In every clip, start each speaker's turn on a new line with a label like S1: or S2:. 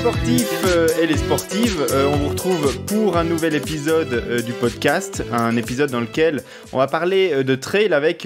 S1: sportifs et les sportives, on vous retrouve pour un nouvel épisode du podcast, un épisode dans lequel on va parler de trail avec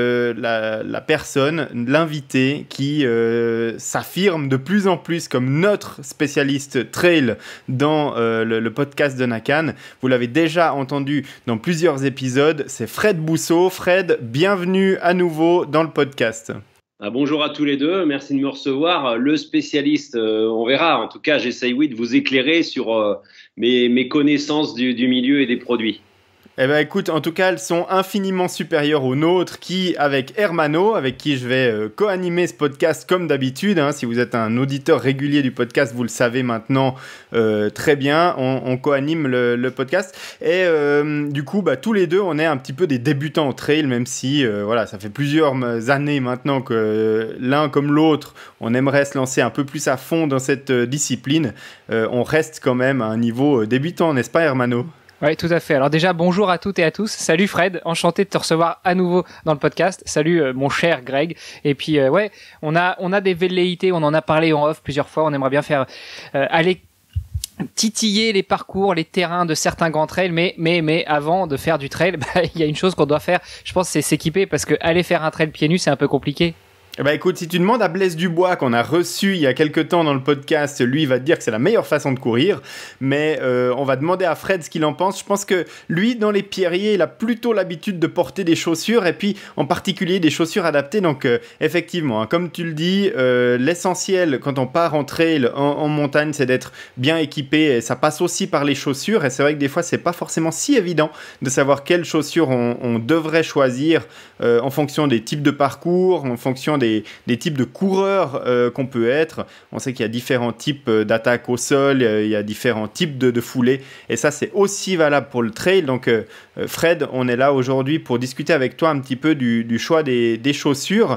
S1: la personne, l'invité qui s'affirme de plus en plus comme notre spécialiste trail dans le podcast de Nakan. Vous l'avez déjà entendu dans plusieurs épisodes, c'est Fred Bousseau. Fred, bienvenue à nouveau dans le podcast.
S2: Bonjour à tous les deux, merci de me recevoir. Le spécialiste, on verra. En tout cas, j'essaye de vous éclairer sur mes connaissances du milieu et des produits.
S1: Eh bien écoute, en tout cas, elles sont infiniment supérieures aux nôtres qui, avec Hermano, avec qui je vais co-animer ce podcast comme d'habitude, hein, si vous êtes un auditeur régulier du podcast, vous le savez maintenant très bien, on co-anime le podcast. Et du coup, tous les deux, on est un petit peu des débutants au trail, même si voilà, ça fait plusieurs années maintenant que l'un comme l'autre, on aimerait se lancer un peu plus à fond dans cette discipline. On reste quand même à un niveau débutant, n'est-ce pas Hermano ?
S3: Oui, tout à fait. Alors déjà, bonjour à toutes et à tous. Salut Fred, enchanté de te recevoir à nouveau dans le podcast. Salut mon cher Greg. Et puis ouais, on a des velléités, on en a parlé en off plusieurs fois. On aimerait bien faire aller titiller les parcours, les terrains de certains grands trails, mais avant de faire du trail, il y a une chose qu'on doit faire. Je pense, c'est s'équiper parce que aller faire un trail pieds nus, c'est un peu compliqué.
S1: Écoute, si tu demandes à Blaise Dubois qu'on a reçu il y a quelques temps dans le podcast, lui il va te dire que c'est la meilleure façon de courir, mais on va demander à Fred ce qu'il en pense. Je pense que lui, dans les pierriers, il a plutôt l'habitude de porter des chaussures et puis en particulier des chaussures adaptées. Donc effectivement, hein, comme tu le dis, l'essentiel quand on part en trail, en montagne, c'est d'être bien équipé et ça passe aussi par les chaussures. Et c'est vrai que des fois, c'est pas forcément si évident de savoir quelles chaussures on devrait choisir en fonction des types de parcours, en fonction des types de coureurs qu'on peut être. On sait qu'il y a différents types d'attaques au sol, il y a différents types de foulées, et ça c'est aussi valable pour le trail. Donc Fred, on est là aujourd'hui pour discuter avec toi un petit peu du choix des chaussures.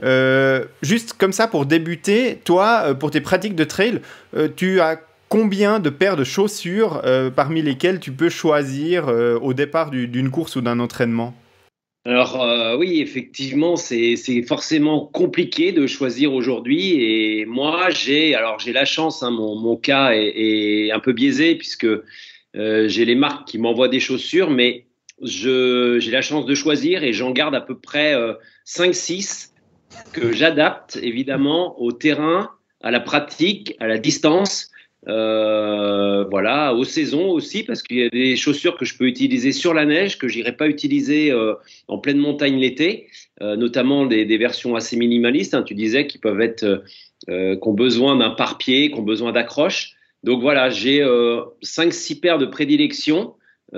S1: Juste comme ça pour débuter, toi, pour tes pratiques de trail, tu as combien de paires de chaussures parmi lesquelles tu peux choisir au départ d'une course ou d'un entraînement ?
S2: Alors oui, effectivement, c'est forcément compliqué de choisir aujourd'hui. Et moi, j'ai la chance, hein, mon cas est un peu biaisé puisque j'ai les marques qui m'envoient des chaussures, mais j'ai la chance de choisir et j'en garde à peu près 5-6 que j'adapte évidemment au terrain, à la pratique, à la distance. Voilà, aux saisons aussi, parce qu'il y a des chaussures que je peux utiliser sur la neige que j'irai pas utiliser en pleine montagne l'été, notamment des versions assez minimalistes, hein, tu disais, qui peuvent être qui ont besoin d'un pare-pied, qui ont besoin d'accroche. Donc voilà, j'ai 5-6 paires de prédilection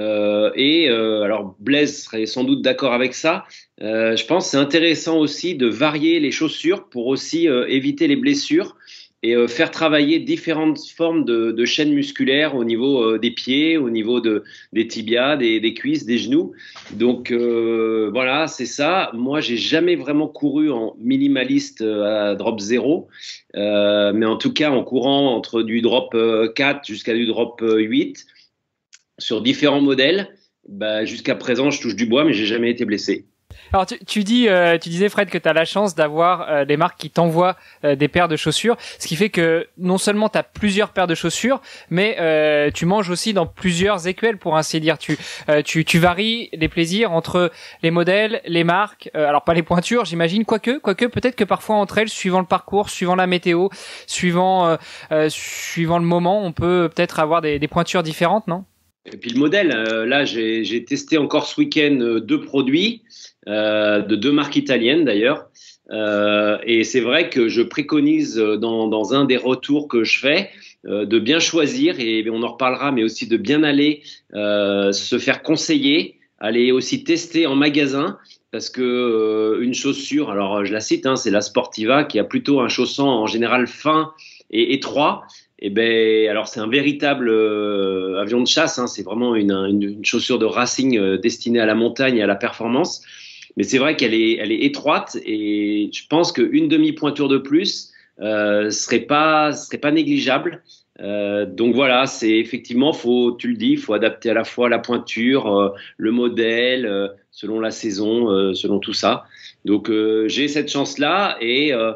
S2: alors Blaise serait sans doute d'accord avec ça. Je pense que c'est intéressant aussi de varier les chaussures pour aussi éviter les blessures et faire travailler différentes formes de chaînes musculaires au niveau des pieds, au niveau des tibias, des cuisses, des genoux. Donc voilà, c'est ça. Moi, j'ai jamais vraiment couru en minimaliste à drop 0, mais en tout cas en courant entre du drop 4 jusqu'à du drop 8 sur différents modèles. Jusqu'à présent, je touche du bois, mais j'ai jamais été blessé.
S3: Alors tu disais Fred que tu as la chance d'avoir des marques qui t'envoient des paires de chaussures, ce qui fait que non seulement tu as plusieurs paires de chaussures, mais tu manges aussi dans plusieurs écuelles, pour ainsi dire. Tu varies les plaisirs entre les modèles, les marques, alors pas les pointures j'imagine, quoique peut-être que parfois entre elles, suivant le parcours, suivant la météo, suivant le moment, on peut peut-être avoir des pointures différentes, non ?
S2: Et puis le modèle, là j'ai testé encore ce week-end 2 produits de 2 marques italiennes d'ailleurs, et c'est vrai que je préconise dans un des retours que je fais de bien choisir, et on en reparlera, mais aussi de bien aller se faire conseiller, aller aussi tester en magasin, parce que une chaussure, alors je la cite, hein, c'est la Sportiva qui a plutôt un chausson en général fin et étroit. Alors c'est un véritable avion de chasse, hein, c'est vraiment une chaussure de racing destinée à la montagne et à la performance. Mais c'est vrai qu'elle est étroite, et je pense qu'une demi-pointure de plus serait pas négligeable. Donc voilà, c'est effectivement, tu le dis, il faut adapter à la fois la pointure, le modèle, selon la saison, selon tout ça. Donc j'ai cette chance-là, et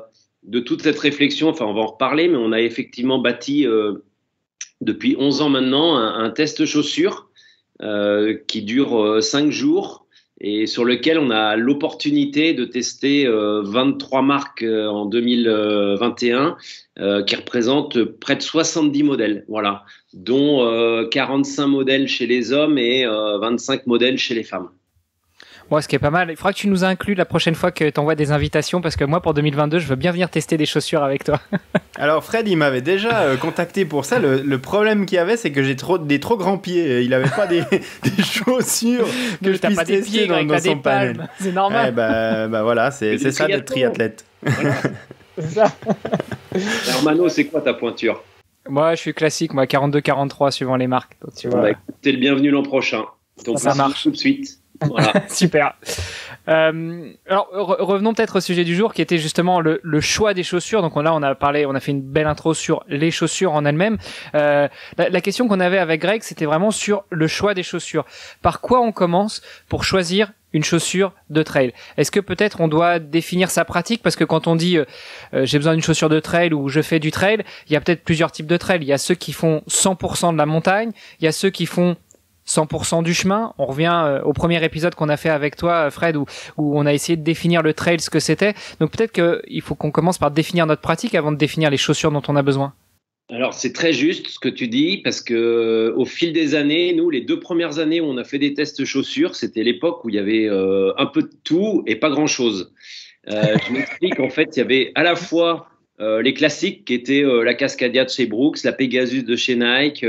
S2: de toute cette réflexion, enfin on va en reparler, mais on a effectivement bâti depuis 11 ans maintenant un test chaussures qui dure 5 jours et sur lequel on a l'opportunité de tester 23 marques en 2021 qui représentent près de 70 modèles, voilà, dont 45 modèles chez les hommes et 25 modèles chez les femmes.
S3: Ouais, ce qui est pas mal. Il faudra que tu nous inclues la prochaine fois que tu envoies des invitations parce que moi, pour 2022, je veux bien venir tester des chaussures avec toi.
S1: Alors, Fred, il m'avait déjà contacté pour ça. Le problème qu'il y avait, c'est que j'ai des trop grands pieds. Il n'avait pas des chaussures que je puisse
S3: pas
S1: tester
S3: des pieds,
S1: dans son panel.
S3: C'est normal.
S1: Bah voilà, c'est ça d'être triathlète.
S2: Voilà. C'est ça. Alors, Mano, c'est quoi ta pointure?
S3: Moi, je suis classique, moi, 42-43 suivant les marques. Donc, tu vois.
S2: Bah, écoute, t'es le bienvenu l'an prochain. Donc,
S3: ça marche
S2: tout de suite. Voilà.
S3: Super. Alors revenons peut-être au sujet du jour qui était justement le choix des chaussures. Donc on a parlé, on a fait une belle intro sur les chaussures en elles-mêmes. La question qu'on avait avec Greg, c'était vraiment sur le choix des chaussures. Par quoi on commence pour choisir une chaussure de trail? Est-ce que peut-être on doit définir sa pratique? Parce que quand on dit j'ai besoin d'une chaussure de trail ou je fais du trail, il y a peut-être plusieurs types de trail. Il y a ceux qui font 100% de la montagne, il y a ceux qui font 100% du chemin. On revient au premier épisode qu'on a fait avec toi, Fred, où on a essayé de définir le trail, ce que c'était. Donc peut-être qu'il faut qu'on commence par définir notre pratique avant de définir les chaussures dont on a besoin.
S2: Alors c'est très juste ce que tu dis parce que au fil des années, nous les 2 premières années où on a fait des tests chaussures, c'était l'époque où il y avait un peu de tout et pas grand-chose. Je m'explique, en fait, il y avait à la fois les classiques qui étaient la Cascadia de chez Brooks, la Pegasus de chez Nike,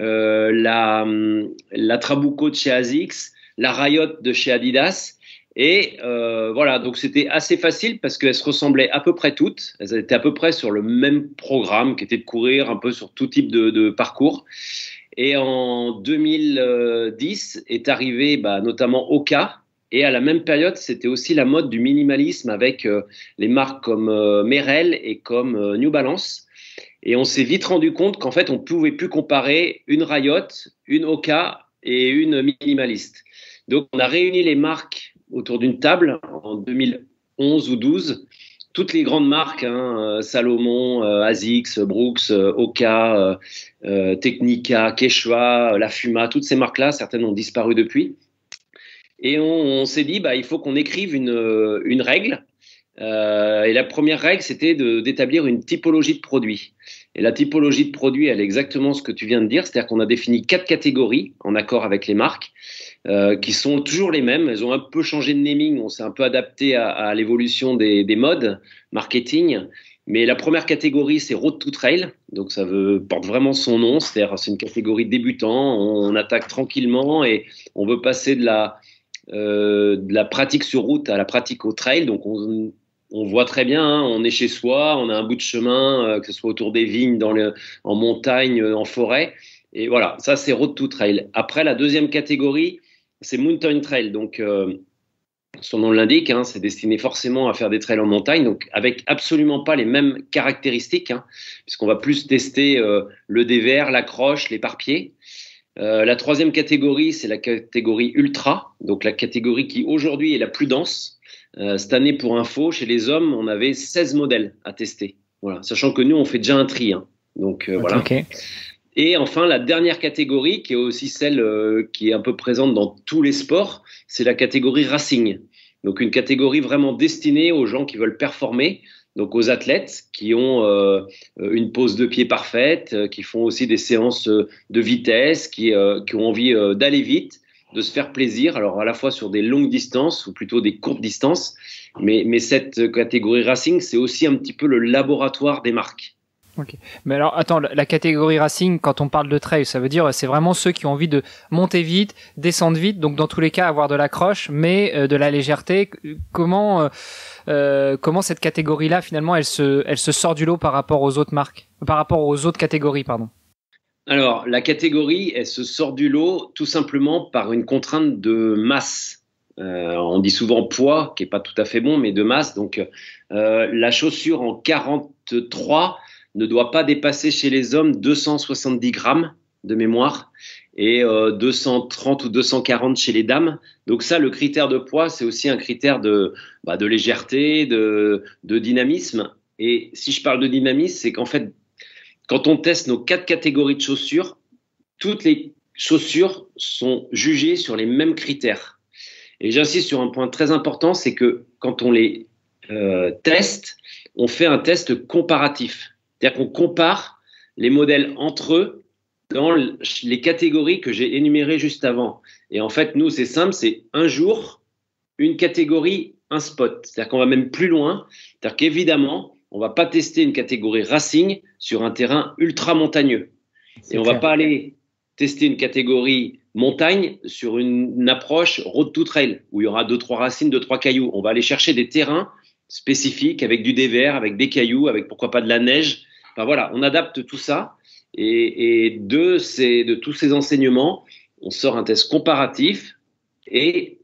S2: la Trabuco de chez Asics, la Riot de chez Adidas. Et voilà, donc c'était assez facile parce qu'elles se ressemblaient à peu près toutes. Elles étaient à peu près sur le même programme qui était de courir un peu sur tout type de parcours. Et en 2010 est arrivé notamment Hoka. Et à la même période, c'était aussi la mode du minimalisme avec les marques comme Merrell et comme New Balance. Et on s'est vite rendu compte qu'en fait, on ne pouvait plus comparer une Riot, une Hoka et une minimaliste. Donc, on a réuni les marques autour d'une table en 2011 ou 12. Toutes les grandes marques, Salomon, Asics, Brooks, Hoka, Technica, Quechua, La Fuma, toutes ces marques-là, certaines ont disparu depuis. Et on s'est dit, il faut qu'on écrive une règle. Et la première règle, c'était d'établir une typologie de produits. Et la typologie de produits, elle est exactement ce que tu viens de dire. C'est-à-dire qu'on a défini 4 catégories en accord avec les marques qui sont toujours les mêmes. Elles ont un peu changé de naming. On s'est un peu adapté à l'évolution des modes marketing. Mais la première catégorie, c'est Road to Trail. Donc, ça porte vraiment son nom. C'est-à-dire, c'est une catégorie débutant. On attaque tranquillement et on veut passer de la pratique sur route à la pratique au trail. Donc on voit très bien, on est chez soi, on a un bout de chemin, que ce soit autour des vignes, en montagne, en forêt. Et voilà, ça c'est road to trail. Après, la deuxième catégorie, c'est mountain trail. Donc son nom l'indique, c'est destiné forcément à faire des trails en montagne, donc avec absolument pas les mêmes caractéristiques, puisqu'on va plus tester le dévers, l'accroche, l'éparpier. La troisième catégorie, c'est la catégorie ultra, donc la catégorie qui aujourd'hui est la plus dense. Cette année, pour info, chez les hommes, on avait 16 modèles à tester. Voilà, sachant que nous, on fait déjà un tri. Donc voilà.
S3: Okay.
S2: Et enfin, la dernière catégorie, qui est aussi celle qui est un peu présente dans tous les sports, c'est la catégorie racing. Donc une catégorie vraiment destinée aux gens qui veulent performer. Donc aux athlètes qui ont une pose de pied parfaite, qui font aussi des séances de vitesse, qui ont envie d'aller vite, de se faire plaisir, alors à la fois sur des longues distances ou plutôt des courtes distances. Mais cette catégorie racing, c'est aussi un petit peu le laboratoire des marques.
S3: Ok. Mais alors, attends, la catégorie racing, quand on parle de trail, ça veut dire c'est vraiment ceux qui ont envie de monter vite, descendre vite, donc dans tous les cas avoir de l'accroche, mais de la légèreté. Comment cette catégorie-là, finalement, elle se sort du lot par rapport aux autres marques, par rapport aux autres catégories, pardon.
S2: Alors, la catégorie, elle se sort du lot tout simplement par une contrainte de masse. On dit souvent poids, qui est pas tout à fait bon, mais de masse. Donc, la chaussure en 43 ne doit pas dépasser chez les hommes 270 grammes de mémoire et 230 ou 240 chez les dames. Donc ça, le critère de poids, c'est aussi un critère de légèreté, de dynamisme. Et si je parle de dynamisme, c'est qu'en fait, quand on teste nos 4 catégories de chaussures, toutes les chaussures sont jugées sur les mêmes critères. Et j'insiste sur un point très important, c'est que quand on les teste, on fait un test comparatif. C'est-à-dire qu'on compare les modèles entre eux dans les catégories que j'ai énumérées juste avant. Et en fait, nous, c'est simple, c'est un jour, une catégorie, un spot. C'est-à-dire qu'on va même plus loin. C'est-à-dire qu'évidemment, on ne va pas tester une catégorie racing sur un terrain ultra montagneux. Et on ne va pas aller tester une catégorie montagne sur une approche road to trail où il y aura 2-3 racines, 2-3 cailloux. On va aller chercher des terrains spécifiques avec du dévers, avec des cailloux, avec pourquoi pas de la neige. Enfin voilà, on adapte tout ça. Et de tous ces enseignements, on sort un test comparatif et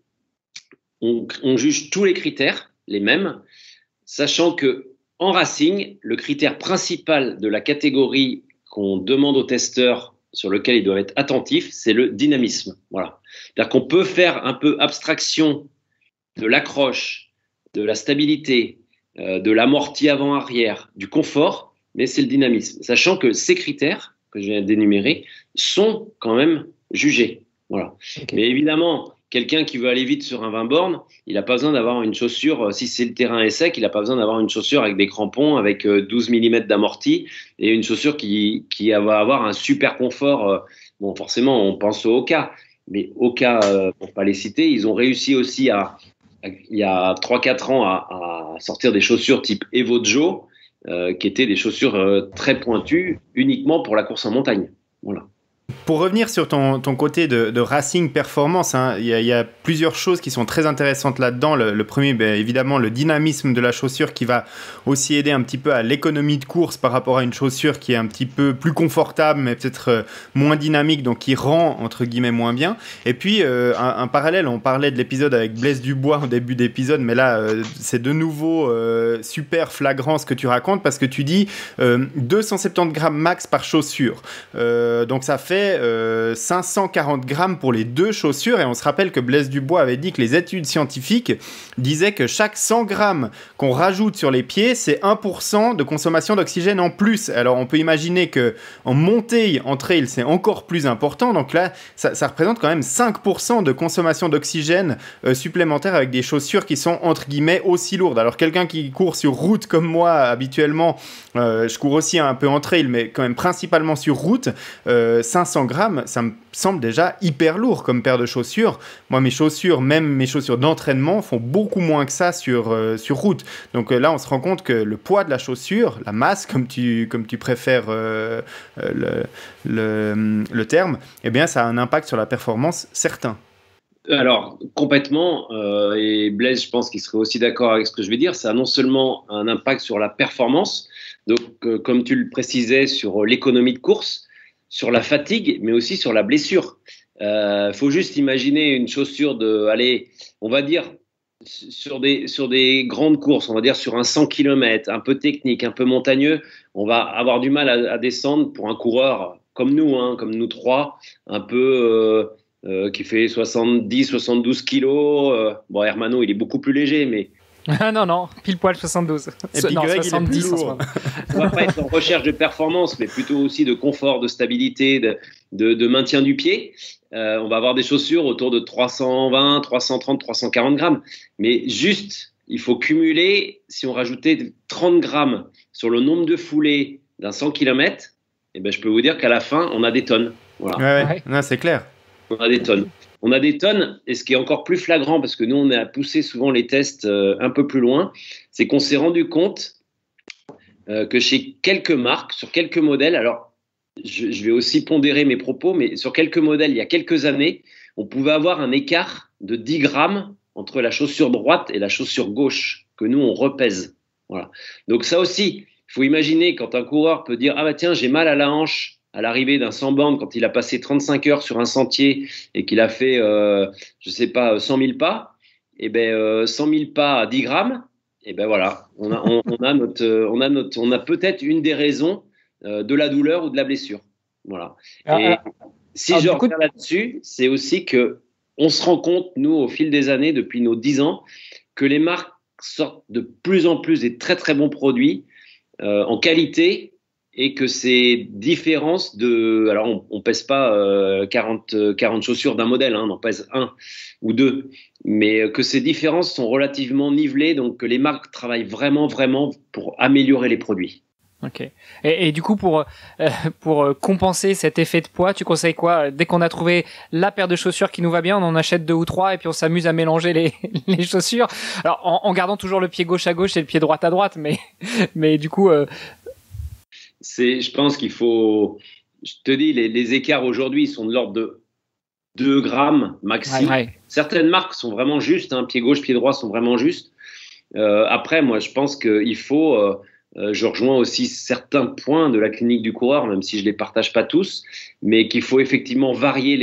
S2: on juge tous les critères, les mêmes, sachant que en racing, le critère principal de la catégorie qu'on demande aux testeurs sur lequel ils doivent être attentifs, c'est le dynamisme. Voilà. C'est-à-dire qu'on peut faire un peu abstraction de l'accroche, de la stabilité, de l'amorti avant-arrière, du confort, mais c'est le dynamisme. Sachant que ces critères que je viens d'énumérer sont quand même jugés. Voilà. Okay. Mais évidemment, quelqu'un qui veut aller vite sur un 20 bornes, il n'a pas besoin d'avoir une chaussure, si c'est le terrain est sec, il n'a pas besoin d'avoir une chaussure avec des crampons, avec 12 mm d'amorti et une chaussure qui va avoir un super confort. Bon, forcément, on pense au Hoka, mais Hoka, pour ne pas les citer, ils ont réussi aussi il y a 3-4 ans à sortir des chaussures type Evo Joe, qui étaient des chaussures très pointues uniquement pour la course en montagne. Voilà.
S1: Pour revenir sur ton côté de racing performance, hein, il y a plusieurs choses qui sont très intéressantes là-dedans. Le premier, évidemment, le dynamisme de la chaussure qui va aussi aider un petit peu à l'économie de course par rapport à une chaussure qui est un petit peu plus confortable, mais peut-être moins dynamique, donc qui rend, entre guillemets, moins bien. Et puis, un parallèle, on parlait de l'épisode avec Blaise Dubois au début d'épisode, mais là, c'est de nouveau super flagrant ce que tu racontes, parce que tu dis 270 grammes max par chaussure. Donc, ça fait 540 grammes pour les 2 chaussures, et on se rappelle que Blaise Dubois avait dit que les études scientifiques disaient que chaque 100 grammes qu'on rajoute sur les pieds, c'est 1% de consommation d'oxygène en plus. Alors on peut imaginer qu'en montée, en trail, c'est encore plus important, donc là ça représente quand même 5% de consommation d'oxygène supplémentaire avec des chaussures qui sont entre guillemets aussi lourdes. Alors quelqu'un qui court sur route comme moi habituellement, je cours aussi un peu en trail, mais quand même principalement sur route, 500 grammes, ça me semble déjà hyper lourd comme paire de chaussures. Moi, mes chaussures, même mes chaussures d'entraînement, font beaucoup moins que ça sur route. Donc là, on se rend compte que le poids de la chaussure, la masse, comme tu préfères le terme, eh bien, ça a un impact sur la performance certain.
S2: Alors, complètement, et Blaise, je pense qu'il serait aussi d'accord avec ce que je vais dire, ça a non seulement un impact sur la performance, donc comme tu le précisais, sur l'économie de course, sur la fatigue, mais aussi sur la blessure. Faut juste imaginer une chaussure allez, on va dire, sur des grandes courses, on va dire sur un 100 km, un peu technique, un peu montagneux, on va avoir du mal à descendre pour un coureur comme nous, hein, comme nous trois, un peu qui fait 70-72 kilos. Bon, Hermano, il est beaucoup plus léger, mais...
S3: non, pile poil 72.
S1: Et puis
S3: non,
S1: Greg,
S3: 70,
S1: il est plus lourd.
S2: On va pas être en recherche de performance, mais plutôt aussi de confort, de stabilité, de maintien du pied. On va avoir des chaussures autour de 320, 330, 340 grammes. Mais juste, il faut cumuler, si on rajoutait 30 grammes sur le nombre de foulées d'un 100 km, eh ben, je peux vous dire qu'à la fin, on a des tonnes. Voilà.
S1: Ouais. Non, c'est clair.
S2: On a des tonnes. On a des tonnes, et ce qui est encore plus flagrant, parce que nous, on a poussé souvent les tests un peu plus loin, c'est qu'on s'est rendu compte que chez quelques marques, sur quelques modèles, alors je vais aussi pondérer mes propos, mais sur quelques modèles, il y a quelques années, on pouvait avoir un écart de 10 grammes entre la chaussure droite et la chaussure gauche, que nous, on repèse. Voilà. Donc ça aussi, il faut imaginer quand un coureur peut dire « Ah bah tiens, j'ai mal à la hanche », à l'arrivée d'un 100 bornes, quand il a passé 35 heures sur un sentier et qu'il a fait, 100 000 pas, et ben 100 000 pas à 10 grammes, et ben voilà, on a peut-être une des raisons de la douleur ou de la blessure. Voilà. Et si je reviens là-dessus, c'est aussi que on se rend compte, nous, au fil des années, depuis nos 10 ans, que les marques sortent de plus en plus des très très bons produits en qualité et que ces différences de... Alors, on pèse pas 40 chaussures d'un modèle, hein, on en pèse un ou deux, mais que ces différences sont relativement nivelées, donc que les marques travaillent vraiment, vraiment pour améliorer les produits.
S3: Ok. Et du coup, pour compenser cet effet de poids, tu conseilles quoi? Dès qu'on a trouvé la paire de chaussures qui nous va bien, on en achète 2 ou 3 et puis on s'amuse à mélanger les chaussures. Alors, en gardant toujours le pied gauche à gauche et le pied droit à droite, mais du coup...
S2: Je pense qu'il faut... Je te dis, les écarts aujourd'hui sont de l'ordre de 2 grammes maxi.
S3: Ouais.
S2: Certaines marques sont vraiment justes, hein, pied gauche, pied droit sont vraiment justes. Après, moi, je pense qu'il faut... je rejoins aussi certains points de la clinique du coureur, même si je les partage pas tous, mais qu'il faut effectivement varier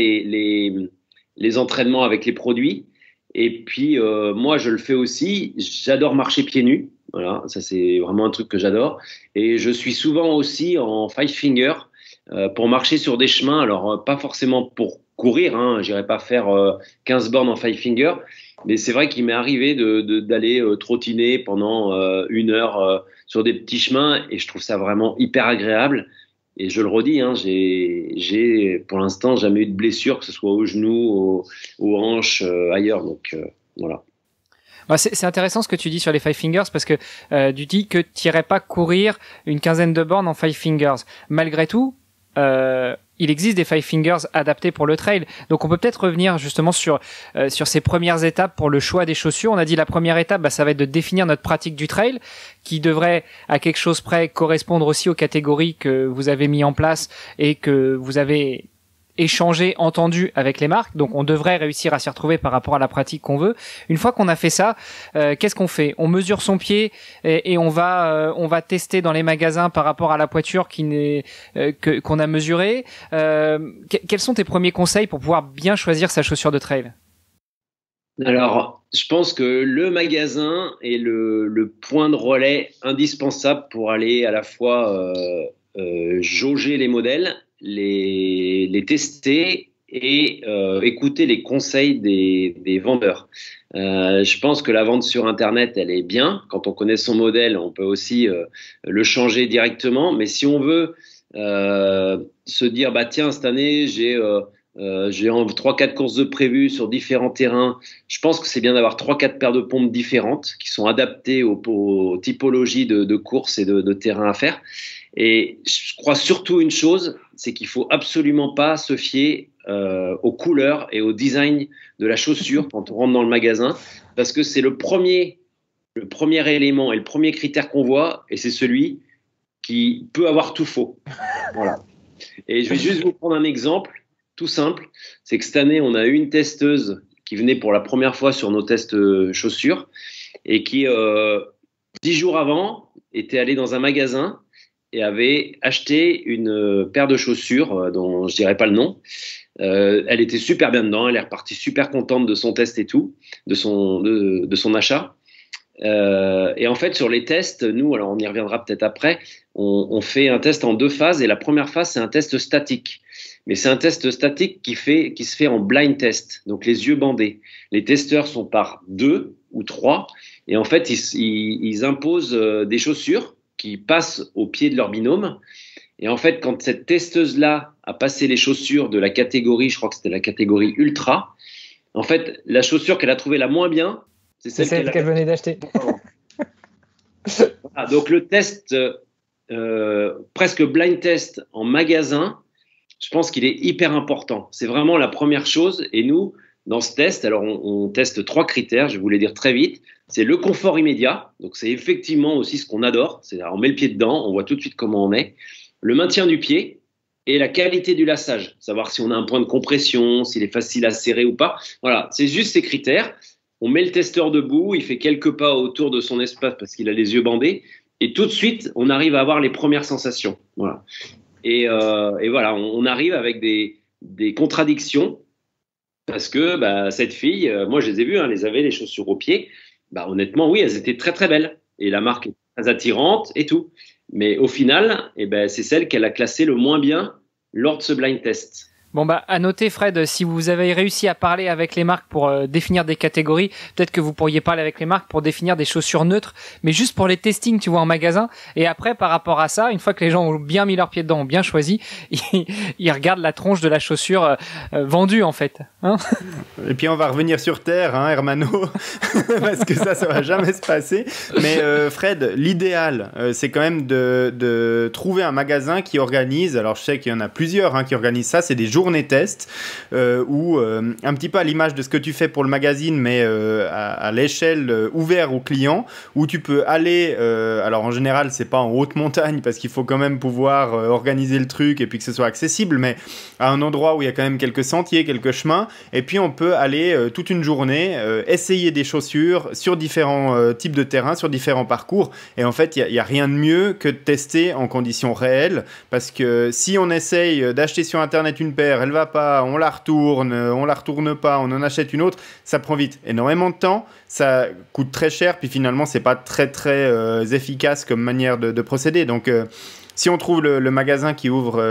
S2: les entraînements avec les produits. Et puis, moi, je le fais aussi. J'adore marcher pieds nus. Voilà, ça c'est vraiment un truc que j'adore. Et je suis souvent aussi en five finger pour marcher sur des chemins. Alors, pas forcément pour courir, hein, j'irai pas faire 15 bornes en five finger, mais c'est vrai qu'il m'est arrivé d'aller trottiner pendant 1 heure sur des petits chemins et je trouve ça vraiment hyper agréable. Et je le redis, hein, j'ai pour l'instant jamais eu de blessure, que ce soit aux genoux, aux hanches, ailleurs. Donc voilà.
S3: C'est intéressant ce que tu dis sur les five fingers parce que tu dis que tu n'irais pas courir une quinzaine de bornes en five fingers. Malgré tout, il existe des five fingers adaptés pour le trail. Donc on peut peut-être revenir justement sur ces premières étapes pour le choix des chaussures. On a dit la première étape, ça va être de définir notre pratique du trail qui devrait à quelque chose près correspondre aussi aux catégories que vous avez mis en place et que vous avez échangé, entendu avec les marques. Donc on devrait réussir à s'y retrouver par rapport à la pratique qu'on veut. Une fois qu'on a fait ça, qu'est-ce qu'on fait? On mesure son pied et on va tester dans les magasins par rapport à la pointure qu'on a mesurée. Quels sont tes premiers conseils pour pouvoir bien choisir sa chaussure de trail?
S2: Alors, je pense que le magasin est le point de relais indispensable pour aller à la fois jauger les modèles, les tester et écouter les conseils des vendeurs. Je pense que la vente sur Internet, elle est bien. Quand on connaît son modèle, on peut aussi le changer directement. Mais si on veut se dire, tiens, cette année, j'ai 3-4 courses de prévues sur différents terrains, je pense que c'est bien d'avoir 3-4 paires de pompes différentes qui sont adaptées aux typologies de courses et de terrains à faire. Et je crois surtout une chose, c'est qu'il faut absolument pas se fier aux couleurs et au design de la chaussure quand on rentre dans le magasin, parce que c'est le premier élément et le premier critère qu'on voit, et c'est celui qui peut avoir tout faux. Voilà. Et je vais juste vous prendre un exemple tout simple, c'est que cette année, on a eu une testeuse qui venait pour la première fois sur nos tests chaussures et qui, 10 jours avant, était allée dans un magasin et avait acheté une paire de chaussures dont je dirais pas le nom. Elle était super bien dedans, elle est repartie super contente de son test et tout, de son achat. Et en fait, sur les tests, nous, alors on y reviendra peut-être après, on fait un test en 2 phases et la première phase, c'est un test statique. Mais c'est un test statique qui se fait en blind test, donc les yeux bandés. Les testeurs sont par 2 ou 3 et en fait, ils imposent des chaussures qui passent au pied de leur binôme. Et en fait, quand cette testeuse-là a passé les chaussures de la catégorie, je crois que c'était la catégorie ultra, en fait, la chaussure qu'elle a trouvée la moins bien, c'est celle
S4: qu'elle venait d'acheter.
S2: Voilà, donc le test, presque blind test en magasin, je pense qu'il est hyper important. C'est vraiment la première chose. Et nous, dans ce test, alors on teste 3 critères, je vais vous les dire très vite. C'est le confort immédiat, donc c'est effectivement aussi ce qu'on adore. C'est-à-dire on met le pied dedans, on voit tout de suite comment on est. Le maintien du pied et la qualité du lassage, savoir si on a un point de compression, s'il est facile à serrer ou pas. Voilà, c'est juste ces critères. On met le testeur debout, il fait quelques pas autour de son espace parce qu'il a les yeux bandés, et tout de suite, on arrive à avoir les premières sensations. Voilà. Et voilà, on arrive avec des contradictions parce que cette fille, moi je les ai vues, les avait les chaussures aux pieds. Honnêtement, oui, elles étaient très très belles et la marque est très attirante et tout. Mais au final, c'est celle qu'elle a classée le moins bien lors de ce blind test.
S3: Bon bah à noter Fred, si vous avez réussi à parler avec les marques pour définir des catégories, peut-être que vous pourriez parler avec les marques pour définir des chaussures neutres, mais juste pour les testings, tu vois, en magasin. Et après, par rapport à ça, une fois que les gens ont bien mis leurs pieds dedans, ont bien choisi, ils regardent la tronche de la chaussure vendue en fait. Hein.
S1: Et puis on va revenir sur terre, hein, Hermano, parce que ça va jamais se passer. Mais Fred, l'idéal, c'est quand même de trouver un magasin qui organise. Alors je sais qu'il y en a plusieurs qui organisent ça. C'est des journées tests où un petit peu à l'image de ce que tu fais pour le magazine, mais à l'échelle ouverte aux clients, où tu peux aller. Alors en général, c'est pas en haute montagne parce qu'il faut quand même pouvoir organiser le truc et puis que ce soit accessible, mais à un endroit où il y a quand même quelques sentiers, quelques chemins, et puis on peut aller toute une journée essayer des chaussures sur différents types de terrains, sur différents parcours. Et en fait, il y a rien de mieux que de tester en conditions réelles, parce que si on essaye d'acheter sur internet une paire, elle va pas, on la retourne pas, on en achète une autre, ça prend vite énormément de temps, ça coûte très cher, puis finalement c'est pas très efficace comme manière de procéder. Donc si on trouve le magasin qui ouvre,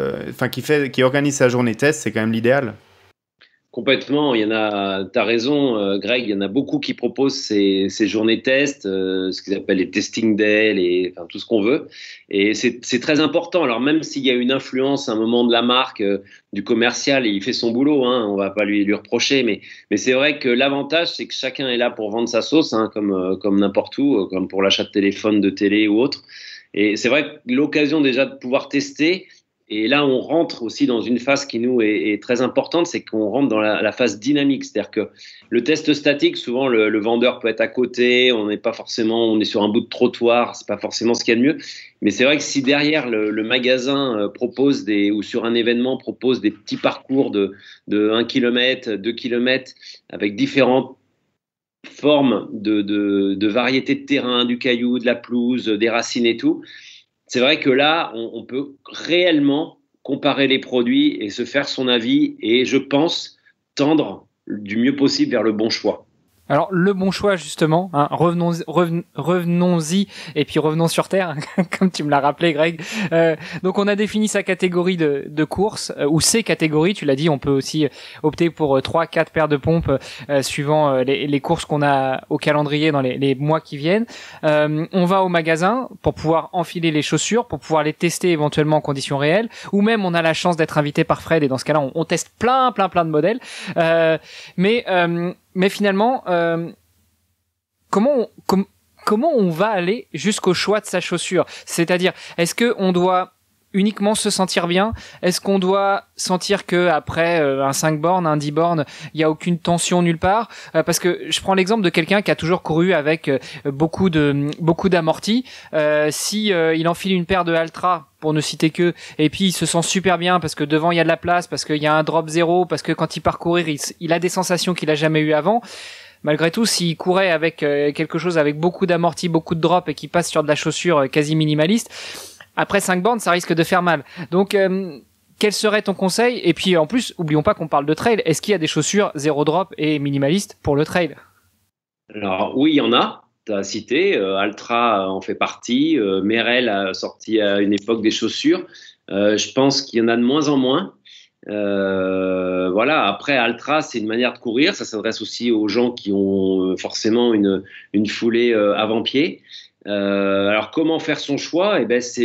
S1: qui organise sa journée test, c'est quand même l'idéal.
S2: Complètement, il y en a, t'as raison, Greg, il y en a beaucoup qui proposent ces journées tests, ce qu'ils appellent les testing days, enfin, tout ce qu'on veut. Et c'est très important. Alors, même s'il y a une influence à un moment de la marque, du commercial, et il fait son boulot, on va pas lui reprocher, mais c'est vrai que l'avantage, c'est que chacun est là pour vendre sa sauce, comme n'importe où, comme pour l'achat de téléphone, de télé ou autre. Et c'est vrai que l'occasion déjà de pouvoir tester. Et là, on rentre aussi dans une phase qui nous est très importante, c'est qu'on rentre dans la phase dynamique. C'est-à-dire que le test statique, souvent le vendeur peut être à côté, on est sur un bout de trottoir, c'est pas forcément ce qu'il y a de mieux. Mais c'est vrai que si derrière le magasin propose ou sur un événement propose des petits parcours de 1 km, 2 km, avec différentes formes de variétés de terrain, du caillou, de la pelouse, des racines et tout. C'est vrai que là, on peut réellement comparer les produits et se faire son avis et, je pense, tendre du mieux possible vers le bon choix.
S3: Alors le bon choix justement, revenons-y et puis revenons sur terre, comme tu me l'as rappelé Greg. Donc on a défini sa catégorie de course, ou ses catégories, tu l'as dit, on peut aussi opter pour 3-4 paires de pompes suivant les courses qu'on a au calendrier dans les mois qui viennent. On va au magasin pour pouvoir enfiler les chaussures, pour pouvoir les tester éventuellement en conditions réelles, ou même on a la chance d'être invité par Fred et dans ce cas-là on teste plein de modèles. Mais finalement, comment on va aller jusqu'au choix de sa chaussure? C'est-à-dire, est-ce que on doit uniquement se sentir bien? Est-ce qu'on doit sentir que après un 5 bornes, un 10 bornes, il y a aucune tension nulle part? Parce que je prends l'exemple de quelqu'un qui a toujours couru avec beaucoup d'amortis. Si il enfile une paire de Altra, pour ne citer que, et puis il se sent super bien parce que devant il y a de la place, parce qu'il y a un drop zéro, parce que quand il part courir, il a des sensations qu'il a jamais eues avant. Malgré tout, s'il courait avec quelque chose avec beaucoup d'amortis, beaucoup de drop et qui passe sur de la chaussure quasi minimaliste, après 5 bornes, ça risque de faire mal. Donc, quel serait ton conseil? Et puis, en plus, oublions pas qu'on parle de trail. Est-ce qu'il y a des chaussures zéro drop et minimalistes pour le trail?
S2: Alors, oui, il y en a. Tu as cité, Altra en fait partie. Merrell a sorti à une époque des chaussures. Je pense qu'il y en a de moins en moins. Voilà. Après, Altra, c'est une manière de courir. Ça s'adresse aussi aux gens qui ont forcément une foulée avant-pied. Alors, comment faire son choix? Eh ben, il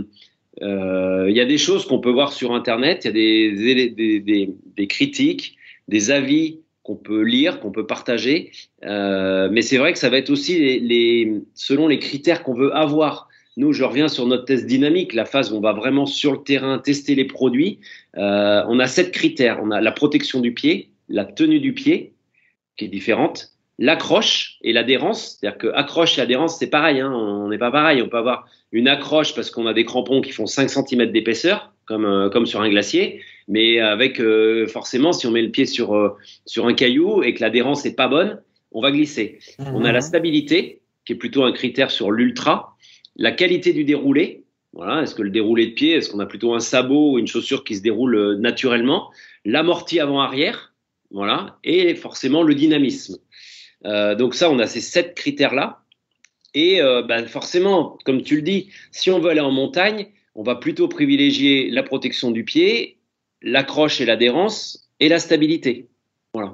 S2: y a des choses qu'on peut voir sur Internet. Il y a des critiques, des avis qu'on peut lire, qu'on peut partager. Mais c'est vrai que ça va être aussi selon les critères qu'on veut avoir. Nous, je reviens sur notre test dynamique, la phase où on va vraiment sur le terrain tester les produits. On a 7 critères. On a la protection du pied, la tenue du pied, qui est différente, l'accroche et l'adhérence. C'est-à-dire que accroche et adhérence, c'est pareil. On n'est pas pareil. On peut avoir une accroche parce qu'on a des crampons qui font 5 cm d'épaisseur, comme sur un glacier. Mais avec forcément, si on met le pied sur un caillou et que l'adhérence n'est pas bonne, on va glisser. On a la stabilité, qui est plutôt un critère sur l'ultra. La qualité du déroulé. Voilà, est-ce que le déroulé de pied, est-ce qu'on a plutôt un sabot ou une chaussure qui se déroule naturellement? L'amorti avant-arrière, voilà, et forcément le dynamisme. Donc ça, on a ces 7 critères-là. Et forcément, comme tu le dis, si on veut aller en montagne, on va plutôt privilégier la protection du pied l'accroche et l'adhérence et la stabilité. Voilà.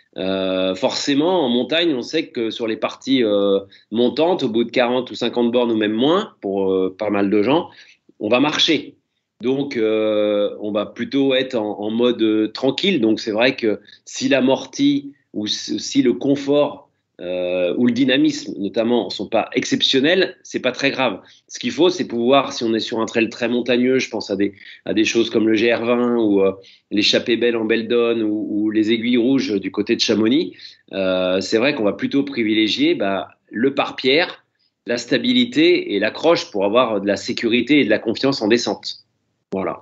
S2: Forcément, en montagne, on sait que sur les parties montantes, au bout de 40 ou 50 bornes ou même moins, pour pas mal de gens, on va marcher. Donc, on va plutôt être en mode tranquille. Donc, c'est vrai que si l'amorti ou si le confort ou le dynamisme, notamment, sont pas exceptionnels, c'est pas très grave. Ce qu'il faut, c'est pouvoir, si on est sur un trail très montagneux, je pense à des choses comme le GR20 ou l'échappée belle en Beldon ou les aiguilles rouges du côté de Chamonix. C'est vrai qu'on va plutôt privilégier le pare-pierre, la stabilité et l'accroche pour avoir de la sécurité et de la confiance en descente. Voilà.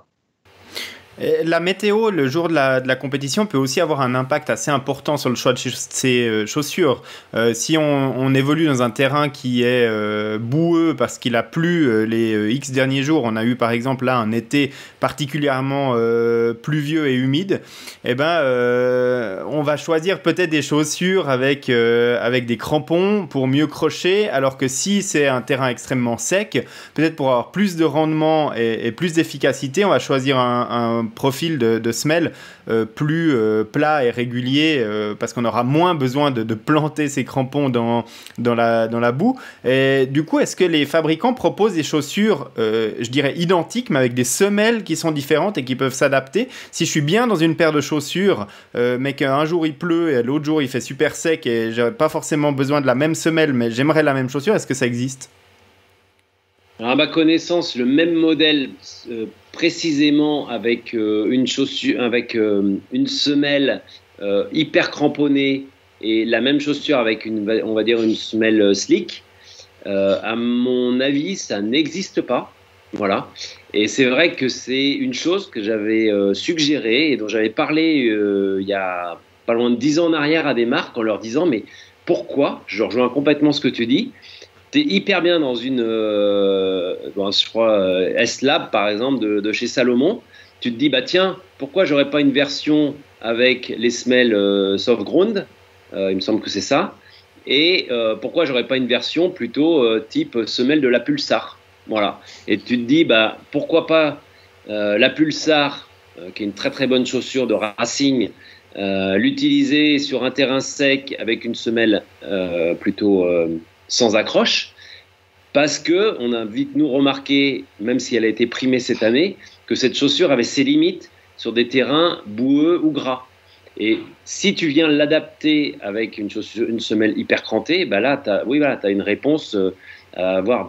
S1: Et la météo, le jour de la compétition, peut aussi avoir un impact assez important sur le choix de ses chaussures. Si on évolue dans un terrain qui est boueux parce qu'il a plu les X derniers jours, on a eu par exemple là un été particulièrement pluvieux et humide, eh ben, on va choisir peut-être des chaussures avec des crampons pour mieux crocher, alors que si c'est un terrain extrêmement sec, peut-être pour avoir plus de rendement et plus d'efficacité, on va choisir un profil de semelle plus plat et régulier parce qu'on aura moins besoin de planter ses crampons dans la boue. Et du coup, est-ce que les fabricants proposent des chaussures, je dirais identiques, mais avec des semelles qui sont différentes et qui peuvent s'adapter? Si je suis bien dans une paire de chaussures, mais qu'un jour il pleut et l'autre jour il fait super sec et j'ai pas forcément besoin de la même semelle, mais j'aimerais la même chaussure, est-ce que ça existe?
S2: Alors, à ma connaissance, le même modèle précisément avec une chaussure, avec une semelle hyper cramponnée et la même chaussure avec on va dire une semelle slick. À mon avis, ça n'existe pas. Voilà. Et c'est vrai que c'est une chose que j'avais suggérée et dont j'avais parlé il y a pas loin de 10 ans en arrière à des marques en leur disant mais pourquoi, je rejoins complètement ce que tu dis. T'es hyper bien dans une, je crois, S-Lab par exemple de chez Salomon. Tu te dis, bah tiens, pourquoi j'aurais pas une version avec les semelles soft ground, il me semble que c'est ça, et pourquoi j'aurais pas une version plutôt type semelle de la Pulsar. Voilà. Et tu te dis, bah pourquoi pas la Pulsar, qui est une très très bonne chaussure de racing, l'utiliser sur un terrain sec avec une semelle plutôt sans accroche, parce que on a vite nous remarqué, même si elle a été primée cette année, que cette chaussure avait ses limites sur des terrains boueux ou gras. Et si tu viens l'adapter avec une semelle hyper crantée, bah là, t'as une réponse à avoir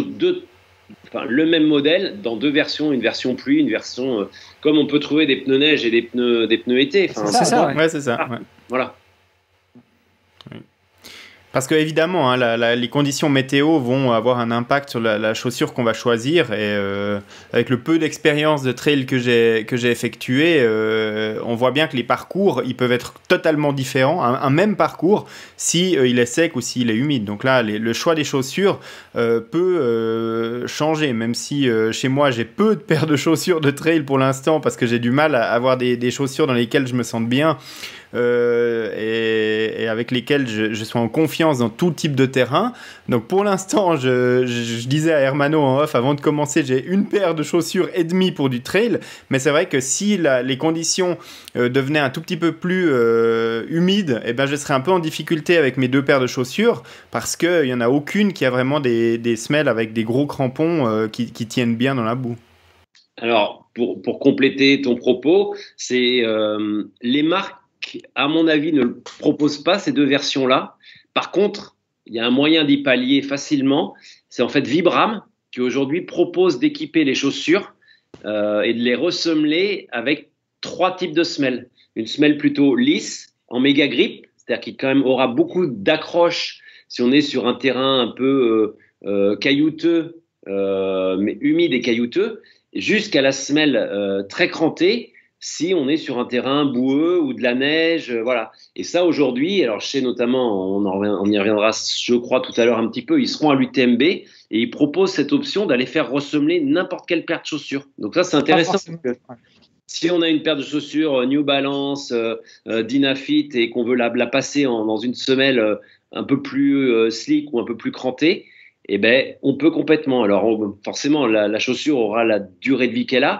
S2: le même modèle dans deux versions, une version pluie, une version comme on peut trouver des pneus neige et des pneus été.
S3: Enfin, c'est ça,
S1: ouais, c'est ça. Ouais.
S2: Voilà.
S1: Parce que évidemment, hein, les conditions météo vont avoir un impact sur la chaussure qu'on va choisir. Et avec le peu d'expérience de trail que j'ai effectué, on voit bien que les parcours, ils peuvent être totalement différents. Un même parcours, si il est sec ou s'il est humide. Donc là, le choix des chaussures peut changer. Même si chez moi, j'ai peu de paires de chaussures de trail pour l'instant, parce que j'ai du mal à avoir des chaussures dans lesquelles je me sente bien. Et avec lesquels je suis en confiance dans tout type de terrain. Donc pour l'instant, je disais à Hermano en off, avant de commencer, j'ai une paire de chaussures et demie pour du trail, mais c'est vrai que si les conditions devenaient un tout petit peu plus humides, eh ben, je serais un peu en difficulté avec mes deux paires de chaussures, parce qu'il n'y en a aucune qui a vraiment des semelles avec des gros crampons qui tiennent bien dans la boue.
S2: Alors, pour compléter ton propos, c'est les marques, à mon avis, ne le proposent pas, ces deux versions-là. Par contre, il y a un moyen d'y pallier facilement. C'est en fait Vibram qui aujourd'hui propose d'équiper les chaussures et de les ressemeler avec trois types de semelles. Une semelle plutôt lisse, en méga grip, c'est-à-dire qui quand même aura beaucoup d'accroche si on est sur un terrain un peu caillouteux, mais humide et caillouteux, jusqu'à la semelle très crantée, si on est sur un terrain boueux ou de la neige, voilà. Et ça, aujourd'hui, alors je sais notamment, on y reviendra, je crois, tout à l'heure un petit peu, ils seront à l'UTMB et ils proposent cette option d'aller faire ressemeler n'importe quelle paire de chaussures. Donc ça, c'est intéressant. Parce que si on a une paire de chaussures New Balance, Dynafit et qu'on veut la passer dans une semelle un peu plus slick ou un peu plus crantée, eh ben, on peut complètement. Alors, forcément, la chaussure aura la durée de vie qu'elle a,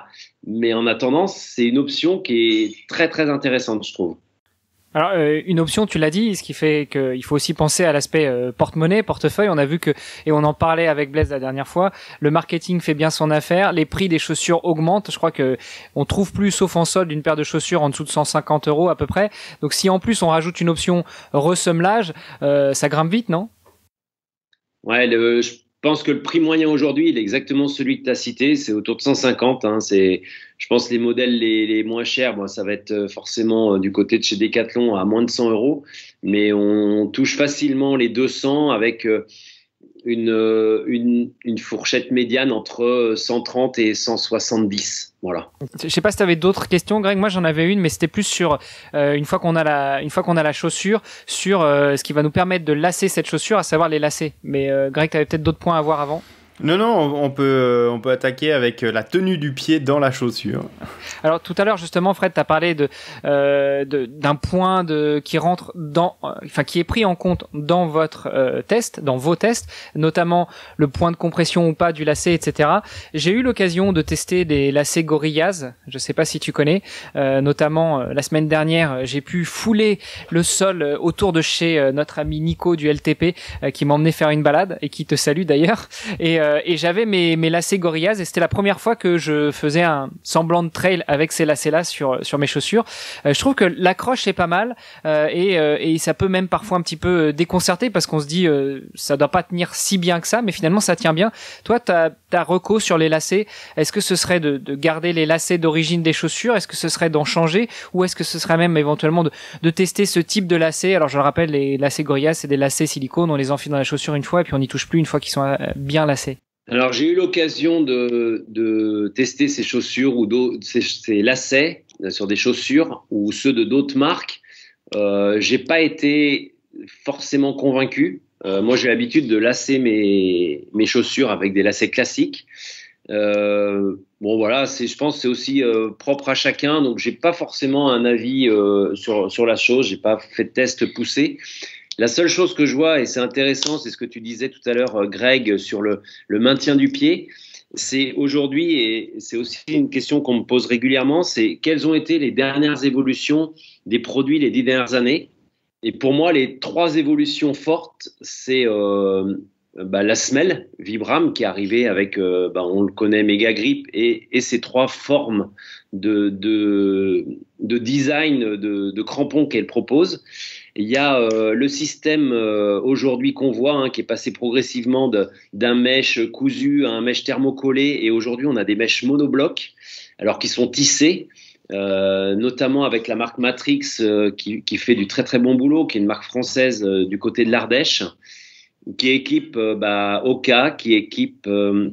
S2: Mais en attendant, c'est une option qui est très très intéressante, je trouve.
S3: Alors, une option, tu l'as dit, ce qui fait qu'il faut aussi penser à l'aspect porte-monnaie, portefeuille. On a vu que, et on en parlait avec Blaise la dernière fois, le marketing fait bien son affaire, les prix des chaussures augmentent. Je crois que on trouve plus, sauf en solde, une paire de chaussures en dessous de 150 € à peu près. Donc, si en plus on rajoute une option ressemblage, ça grimpe vite, non?
S2: Ouais, je pense que le prix moyen aujourd'hui, il est exactement celui que tu as cité, c'est autour de 150. Hein, je pense les modèles les moins chers, bon, ça va être forcément du côté de chez Decathlon à moins de 100 €, mais on touche facilement les 200 avec une fourchette médiane entre 130 et 170. Voilà.
S3: Je sais pas si tu avais d'autres questions, Greg. Moi, j'en avais une, mais c'était plus sur une fois qu'on a la chaussure, sur ce qui va nous permettre de lasser cette chaussure, à savoir les lacets. Mais Greg, tu avais peut-être d'autres points à voir avant.
S1: Non, on peut attaquer avec la tenue du pied dans la chaussure.
S3: Alors tout à l'heure justement, Fred, tu as parlé d'un point qui rentre qui est pris en compte dans votre test, dans vos tests, notamment le point de compression ou pas du lacet, etc. J'ai eu l'occasion de tester des lacets Gorillaz. Je sais pas si tu connais. Notamment la semaine dernière, j'ai pu fouler le sol autour de chez notre ami Nico du LTP qui m'a emmené faire une balade et qui te salue d'ailleurs. Et j'avais mes lacets Gorillaz et c'était la première fois que je faisais un semblant de trail avec ces lacets-là sur mes chaussures. Je trouve que l'accroche est pas mal et ça peut même parfois un petit peu déconcerter parce qu'on se dit ça doit pas tenir si bien que ça, mais finalement ça tient bien. Toi, ta reco sur les lacets, est-ce que ce serait de garder les lacets d'origine des chaussures? Est-ce que ce serait d'en changer? Ou est-ce que ce serait même éventuellement de tester ce type de lacets? Alors je le rappelle, les lacets Gorillaz, c'est des lacets silicone, on les enfile dans la chaussure une fois et puis on n'y touche plus une fois qu'ils sont bien lacés.
S2: Alors, j'ai eu l'occasion de tester ces chaussures ou ces lacets sur des chaussures ou ceux de d'autres marques. J'ai pas été forcément convaincu. Moi, j'ai l'habitude de lasser mes chaussures avec des lacets classiques. Bon, voilà, je pense que c'est aussi propre à chacun. Donc, j'ai pas forcément un avis sur la chose. J'ai pas fait de test poussé. La seule chose que je vois, et c'est intéressant, c'est ce que tu disais tout à l'heure, Greg, sur le maintien du pied. C'est aujourd'hui, et c'est aussi une question qu'on me pose régulièrement, c'est quelles ont été les dernières évolutions des produits les 10 dernières années. Et pour moi, les 3 évolutions fortes, c'est la semelle Vibram qui est arrivée avec, on le connaît, Mega Grip et ces 3 formes de design de crampons qu'elle propose. Il y a le système aujourd'hui qu'on voit, qui est passé progressivement d'un mèche cousu à un mèche thermocollé, et aujourd'hui on a des mèches monoblocs, alors qui sont tissées, notamment avec la marque Matrix qui fait du très très bon boulot, qui est une marque française du côté de l'Ardèche, qui équipe Oka, qui équipe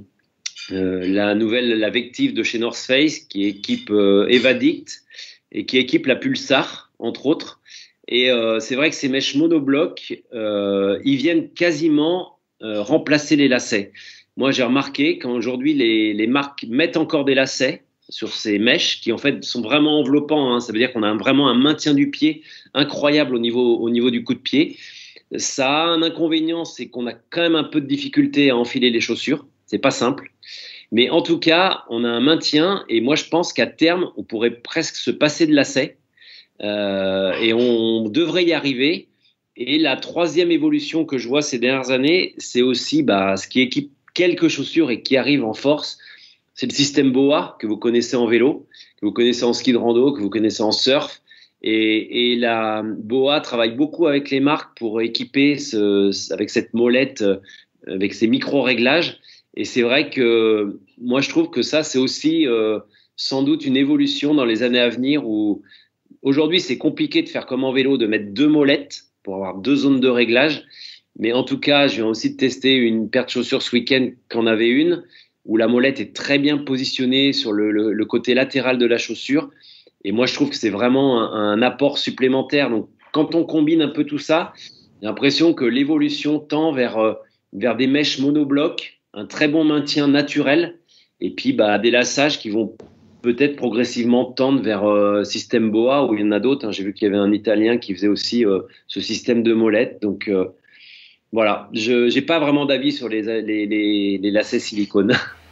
S2: la Vective de chez North Face, qui équipe Evadict et qui équipe la Pulsar entre autres. Et c'est vrai que ces mèches monoblocs, ils viennent quasiment remplacer les lacets. Moi, j'ai remarqué quand aujourd'hui les marques mettent encore des lacets sur ces mèches qui en fait sont vraiment enveloppants. Ça veut dire qu'on a vraiment un maintien du pied incroyable au niveau du coup de pied. Ça a un inconvénient, c'est qu'on a quand même un peu de difficulté à enfiler les chaussures. C'est pas simple. Mais en tout cas, on a un maintien, et moi je pense qu'à terme, on pourrait presque se passer de lacets. Et on devrait y arriver. Et la 3e évolution que je vois ces dernières années, c'est aussi ce qui équipe quelques chaussures et qui arrive en force, c'est le système BOA que vous connaissez en vélo, que vous connaissez en ski de rando, que vous connaissez en surf. Et la BOA travaille beaucoup avec les marques pour équiper avec cette molette, avec ces micro-réglages. Et c'est vrai que moi je trouve que ça c'est aussi sans doute une évolution dans les années à venir où aujourd'hui, c'est compliqué de faire comme en vélo, de mettre 2 molettes pour avoir 2 zones de réglage. Mais en tout cas, je viens aussi de tester une paire de chaussures ce week-end qu'en avait une, où la molette est très bien positionnée sur le côté latéral de la chaussure. Et moi, je trouve que c'est vraiment un apport supplémentaire. Donc, quand on combine un peu tout ça, j'ai l'impression que l'évolution tend vers des mèches monoblocs, un très bon maintien naturel, et puis des lassages qui vont peut-être progressivement tendre vers système BOA, où il y en a d'autres. J'ai vu qu'il y avait un Italien qui faisait aussi ce système de molette. Donc voilà, je n'ai pas vraiment d'avis sur les lacets silicone.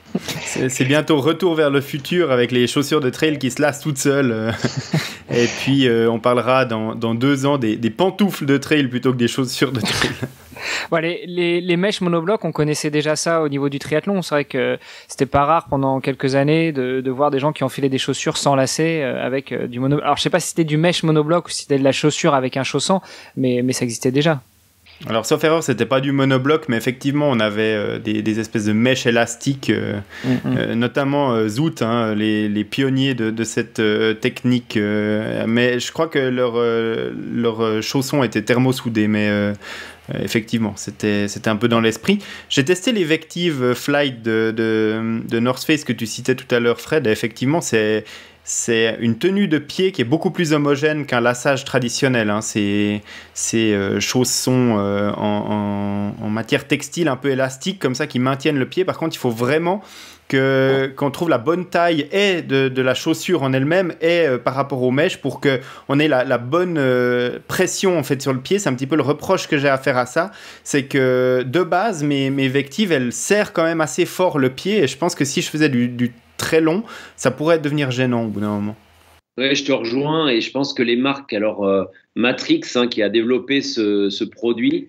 S1: C'est bientôt retour vers le futur avec les chaussures de trail qui se lassent toutes seules. Et puis, on parlera dans 2 ans des pantoufles de trail plutôt que des chaussures de trail.
S3: Bon, les mèches monoblocs, on connaissait déjà ça au niveau du triathlon. C'est vrai que c'était pas rare pendant quelques années de voir des gens qui enfilaient des chaussures sans lacets avec du monobloc. Alors, je sais pas si c'était du mèche monobloc ou si c'était de la chaussure avec un chausson, mais ça existait déjà.
S1: Alors, sauf erreur, c'était pas du monobloc, mais effectivement, on avait des espèces de mèches élastiques, notamment Zoot, hein, les pionniers de cette technique. Mais je crois que leurs chaussons étaient thermosoudés, mais effectivement, c'était un peu dans l'esprit. J'ai testé les Vective Flight de North Face que tu citais tout à l'heure, Fred, et effectivement, c'est une tenue de pied qui est beaucoup plus homogène qu'un lassage traditionnel. Hein. C'est chaussons en matière textile un peu élastique comme ça qui maintiennent le pied. Par contre, il faut vraiment qu'on trouve la bonne taille et de la chaussure en elle-même et par rapport aux mèches pour qu'on ait la bonne pression en fait sur le pied. C'est un petit peu le reproche que j'ai à faire à ça. C'est que de base, mes Vective, elles serrent quand même assez fort le pied et je pense que si je faisais du très long, ça pourrait devenir gênant au bout d'un moment.
S2: Ouais, je te rejoins et je pense que les marques, alors Matrix hein, qui a développé ce produit,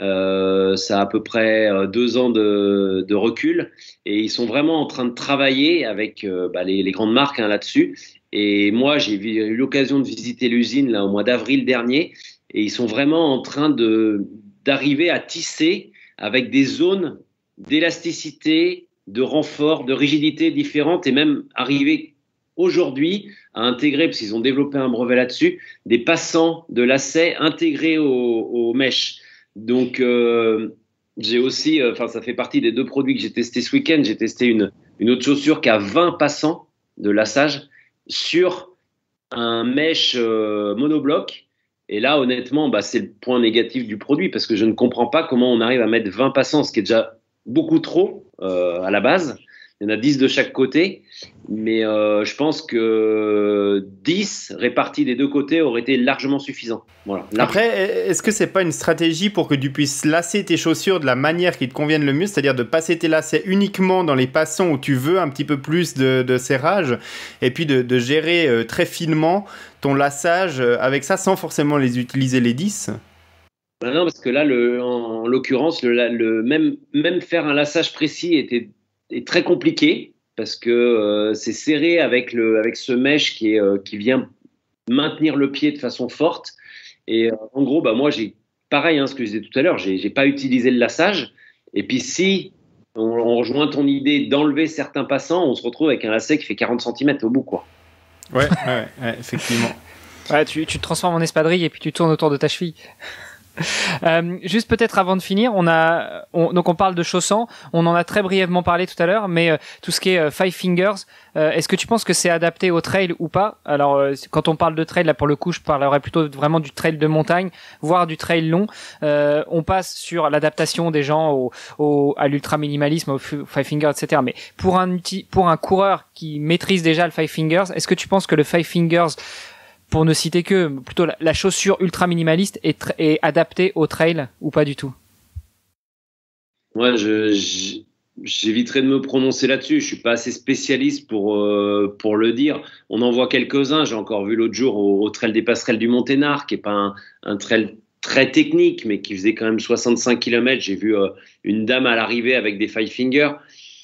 S2: ça a à peu près 2 ans de recul et ils sont vraiment en train de travailler avec les grandes marques hein, là-dessus. Et moi, j'ai eu l'occasion de visiter l'usine là au mois d'avril dernier et ils sont vraiment en train d'arriver à tisser avec des zones d'élasticité, de renfort, de rigidité différentes et même arriver aujourd'hui à intégrer, parce qu'ils ont développé un brevet là-dessus, des passants de lacets intégrés aux mèches. Donc, j'ai aussi, ça fait partie des 2 produits que j'ai testés ce week-end. J'ai testé une autre chaussure qui a 20 passants de lassage sur un mèche monobloc. Et là, honnêtement, c'est le point négatif du produit parce que je ne comprends pas comment on arrive à mettre 20 passants, ce qui est déjà beaucoup trop à la base. Il y en a 10 de chaque côté, mais je pense que 10 répartis des 2 côtés auraient été largement suffisants. Voilà.
S1: Après, est-ce que c'est pas une stratégie pour que tu puisses lasser tes chaussures de la manière qui te convienne le mieux, c'est-à-dire de passer tes lacets uniquement dans les passants où tu veux un petit peu plus de serrage, et puis de gérer très finement ton lassage avec ça sans forcément les utiliser les 10?
S2: Non, parce que là, en l'occurrence, même faire un lassage précis est très compliqué parce que c'est serré avec ce mesh qui vient maintenir le pied de façon forte. Et en gros, moi, j'ai pareil, hein, ce que je disais tout à l'heure, j'ai pas utilisé le lassage. Et puis si on rejoint ton idée d'enlever certains passants, on se retrouve avec un lacet qui fait 40 cm au bout, quoi.
S1: Ouais, effectivement.
S3: Ouais, tu te transformes en espadrille et puis tu tournes autour de ta cheville. Juste peut-être avant de finir, donc on parle de chaussons, on en a très brièvement parlé tout à l'heure, mais tout ce qui est Five Fingers, est-ce que tu penses que c'est adapté au trail ou pas? Alors quand on parle de trail, là pour le coup je parlerais plutôt vraiment du trail de montagne, voire du trail long. On passe sur l'adaptation des gens à l'ultra minimalisme, au Five Fingers, etc. Mais pour un coureur qui maîtrise déjà le Five Fingers, est-ce que tu penses que le Five Fingers, pour ne citer que plutôt la chaussure ultra minimaliste, est adaptée au trail ou pas du tout?
S2: Moi, j'éviterai de me prononcer là-dessus. Je suis pas assez spécialiste pour le dire. On en voit quelques-uns. J'ai encore vu l'autre jour au trail des Passerelles du Monténard, qui est pas un trail très technique, mais qui faisait quand même 65 km. J'ai vu une dame à l'arrivée avec des Five Fingers.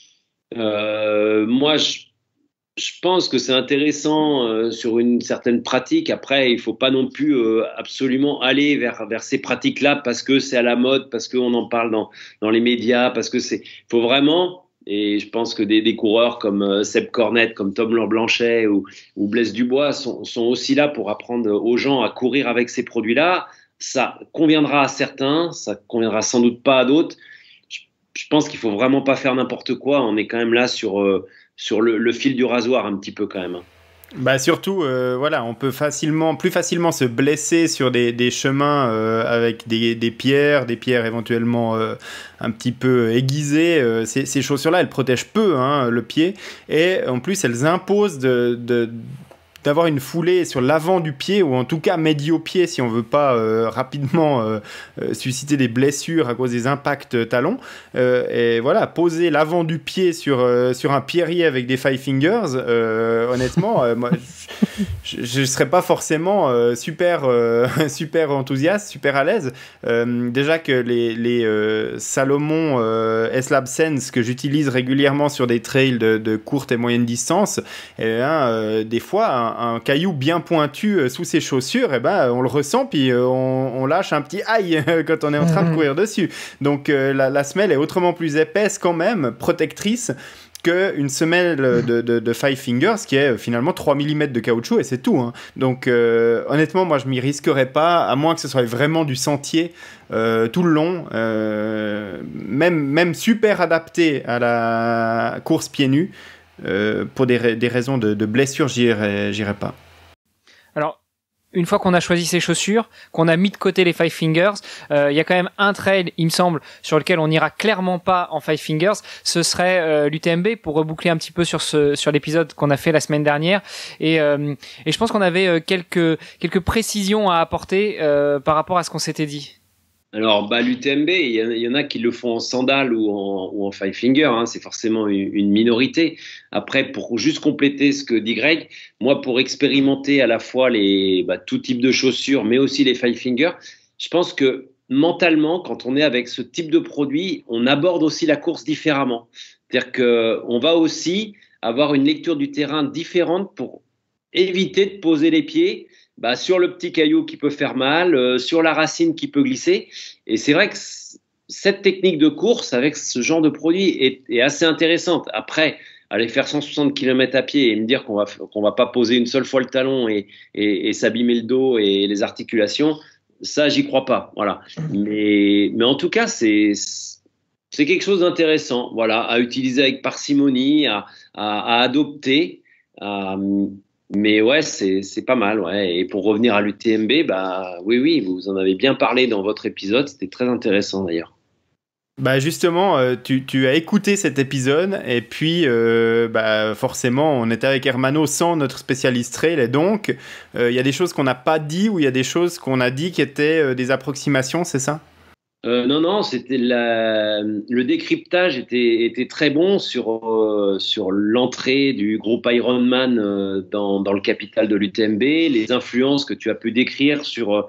S2: Moi, je pense que c'est intéressant sur une certaine pratique. Après, il faut pas non plus absolument aller vers ces pratiques-là parce que c'est à la mode, parce qu'on en parle dans les médias, parce que il faut vraiment. Et je pense que des coureurs comme Seb Cornette, comme Tom Blanchet ou Blaise Dubois sont aussi là pour apprendre aux gens à courir avec ces produits-là. Ça conviendra à certains, ça conviendra sans doute pas à d'autres. Je pense qu'il faut vraiment pas faire n'importe quoi. On est quand même là sur le fil du rasoir un petit peu quand même.
S1: Surtout, on peut plus facilement se blesser sur des chemins avec des pierres éventuellement un petit peu aiguisées. Ces chaussures-là, elles protègent peu le pied et en plus elles imposent d'avoir une foulée sur l'avant du pied, ou en tout cas médio-pied si on veut pas rapidement susciter des blessures à cause des impacts talons. Et voilà, poser l'avant du pied sur un pierrier avec des five fingers, honnêtement, moi, je ne serais pas forcément super enthousiaste, super à l'aise. Déjà que les Salomon S-Lab Sense que j'utilise régulièrement sur des trails de courte et moyenne distance, des fois un caillou bien pointu sous ses chaussures, on le ressent, puis on lâche un petit aïe quand on est en train de courir dessus. Donc la semelle est autrement plus épaisse quand même, protectrice, qu'une semelle de Five Fingers qui est finalement 3 mm de caoutchouc, et c'est tout, hein. Donc honnêtement, moi je m'y risquerais pas, à moins que ce soit vraiment du sentier tout le long, même super adapté à la course pieds nus. Pour des raisons de blessure, j'irai pas.
S3: Alors, une fois qu'on a choisi ses chaussures, qu'on a mis de côté les Five Fingers, il y a quand même un trail, il me semble, sur lequel on n'ira clairement pas en Five Fingers. Ce serait l'UTMB, pour reboucler un petit peu sur l'épisode qu'on a fait la semaine dernière. Et je pense qu'on avait quelques précisions à apporter par rapport à ce qu'on s'était dit.
S2: Alors, l'UTMB, il y en a qui le font en sandales ou en five finger, hein, c'est forcément une minorité. Après, pour juste compléter ce que dit Greg, moi, pour expérimenter à la fois tout type de chaussures, mais aussi les five finger, je pense que mentalement, quand on est avec ce type de produit, on aborde aussi la course différemment. C'est-à-dire qu'on va aussi avoir une lecture du terrain différente pour éviter de poser les pieds sur le petit caillou qui peut faire mal, sur la racine qui peut glisser. Et c'est vrai que cette technique de course avec ce genre de produit est assez intéressante. Après, aller faire 160 km à pied et me dire qu'on va pas poser une seule fois le talon et s'abîmer le dos et les articulations, ça, j'y crois pas. Voilà. Mais en tout cas, c'est quelque chose d'intéressant, voilà, à utiliser avec parcimonie, à adopter. Mais ouais, c'est pas mal, ouais. Et pour revenir à l'UTMB, oui, vous en avez bien parlé dans votre épisode, c'était très intéressant d'ailleurs.
S1: Justement, tu as écouté cet épisode, et puis forcément on était avec Hermano sans notre spécialiste trail, et donc il y a des choses qu'on n'a pas dit, ou il y a des choses qu'on a dit qui étaient des approximations, c'est ça?
S2: Non, c'était le décryptage était très bon sur l'entrée du groupe Ironman dans le capital de l'UTMB, les influences que tu as pu décrire sur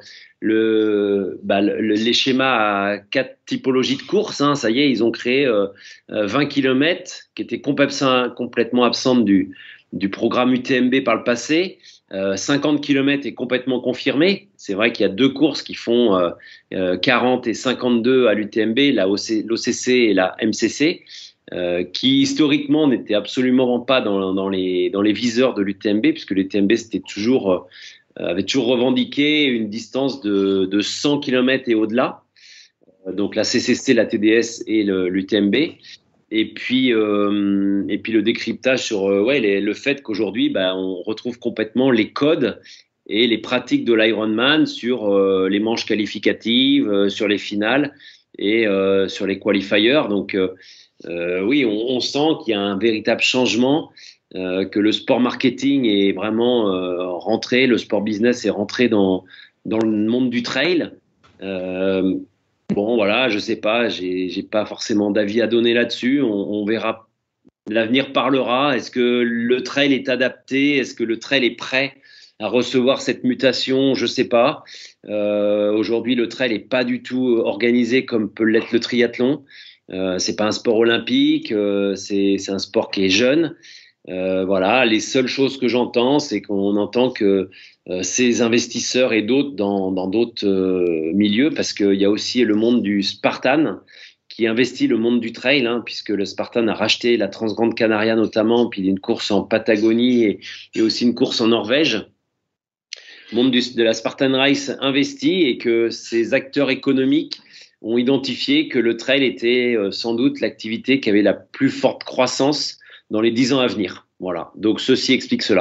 S2: les schémas à 4 typologies de courses, hein. Ça y est, ils ont créé 20 km qui étaient complètement absentes du programme UTMB par le passé. 50 km est complètement confirmé. C'est vrai qu'il y a 2 courses qui font 40 et 52 à l'UTMB, l'OCC et la MCC, qui historiquement n'étaient absolument pas dans les viseurs de l'UTMB, puisque l'UTMB avait toujours revendiqué une distance de 100 km et au-delà. Donc la CCC, la TDS et l'UTMB. Et puis le décryptage sur le fait qu'aujourd'hui on retrouve complètement les codes et les pratiques de l'Ironman sur les manches qualificatives, sur les finales et sur les qualifiers. Donc oui, on sent qu'il y a un véritable changement, que le sport marketing est vraiment rentré, le sport business est rentré dans le monde du trail. Bon, voilà, je sais pas, j'ai pas forcément d'avis à donner là-dessus. On verra, l'avenir parlera. Est-ce que le trail est adapté? Est-ce que le trail est prêt à recevoir cette mutation? Je sais pas. Aujourd'hui, le trail est pas du tout organisé comme peut l'être le triathlon. C'est pas un sport olympique. C'est un sport qui est jeune. Voilà, les seules choses que j'entends, c'est qu'on entend que ces investisseurs et d'autres dans d'autres milieux, parce qu'il y a aussi le monde du Spartan qui investit le monde du trail, hein, puisque le Spartan a racheté la Transgrande Canaria notamment, puis il y a une course en Patagonie et aussi une course en Norvège. Le monde de la Spartan Race investit, et que ces acteurs économiques ont identifié que le trail était sans doute l'activité qui avait la plus forte croissance dans les 10 ans à venir. Voilà. Donc, ceci explique cela.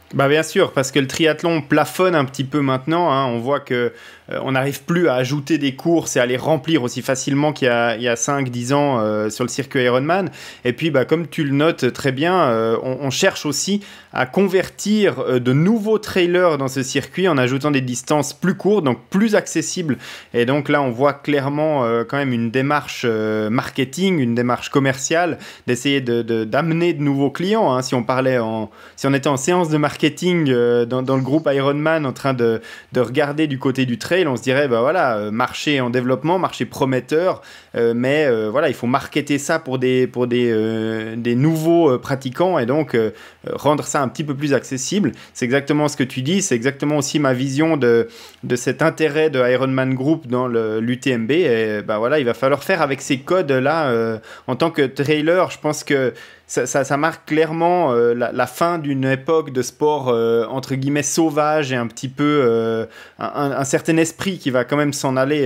S1: Bah bien sûr, parce que le triathlon plafonne un petit peu maintenant, hein. On voit que on n'arrive plus à ajouter des courses et à les remplir aussi facilement qu'il y a 5-10 ans sur le circuit Ironman. Et puis, bah, comme tu le notes très bien, on cherche aussi à convertir de nouveaux trailers dans ce circuit en ajoutant des distances plus courtes, donc plus accessibles. Et donc là, on voit clairement quand même une démarche marketing, une démarche commerciale, d'essayer d'amener de nouveaux clients, hein. Si on était en séance de marketing dans le groupe Ironman en train de regarder du côté du trail, on se dirait bah voilà, marché en développement, marché prometteur, mais voilà, il faut marketer ça pour des nouveaux pratiquants et donc rendre ça un petit peu plus accessible. C'est exactement ce que tu dis, c'est exactement aussi ma vision de cet intérêt de Ironman Group dans l'UTMB. Et bah voilà, il va falloir faire avec ces codes là en tant que trailer. Je pense que ça marque clairement la fin d'une époque de sport entre guillemets sauvage et un petit peu un certain esprit qui va quand même s'en aller.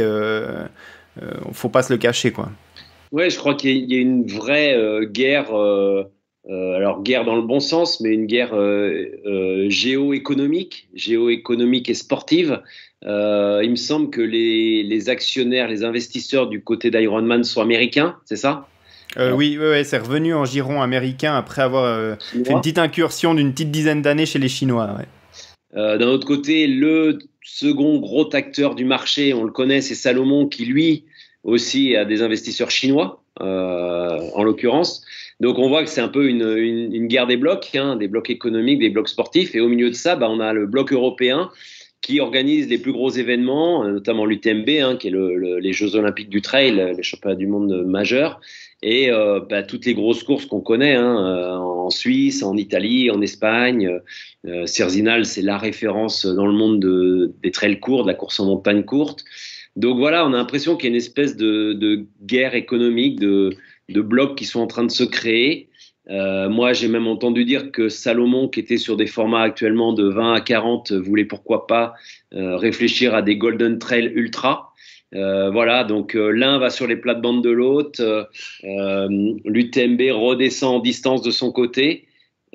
S1: Faut pas se le cacher, quoi.
S2: Ouais, je crois qu'il y a une vraie guerre, alors guerre dans le bon sens, mais une guerre géoéconomique et sportive. Il me semble que les actionnaires, les investisseurs du côté d'Ironman sont américains, c'est ça?
S1: Oui, c'est revenu en giron américain après avoir fait une petite incursion d'une petite dizaine d'années chez les Chinois. Ouais.
S2: D'un autre côté, le second gros acteur du marché, on le connaît, c'est Salomon, qui lui aussi a des investisseurs chinois, en l'occurrence. Donc on voit que c'est un peu une guerre des blocs, hein, des blocs économiques, des blocs sportifs. Et au milieu de ça, bah, on a le bloc européen qui organise les plus gros événements, notamment l'UTMB, hein, qui est les Jeux Olympiques du trail, les championnats du monde majeurs. Et bah, toutes les grosses courses qu'on connaît, hein, en Suisse, en Italie, en Espagne. Cerzinal, c'est la référence dans le monde des trails courts, de la course en montagne courte. Donc voilà, on a l'impression qu'il y a une espèce de guerre économique, de blocs qui sont en train de se créer. Moi, j'ai même entendu dire que Salomon, qui était sur des formats actuellement de 20 à 40, voulait pourquoi pas réfléchir à des Golden Trail Ultra. Voilà, donc l'un va sur les plates-bandes de l'autre, l'UTMB redescend en distance de son côté.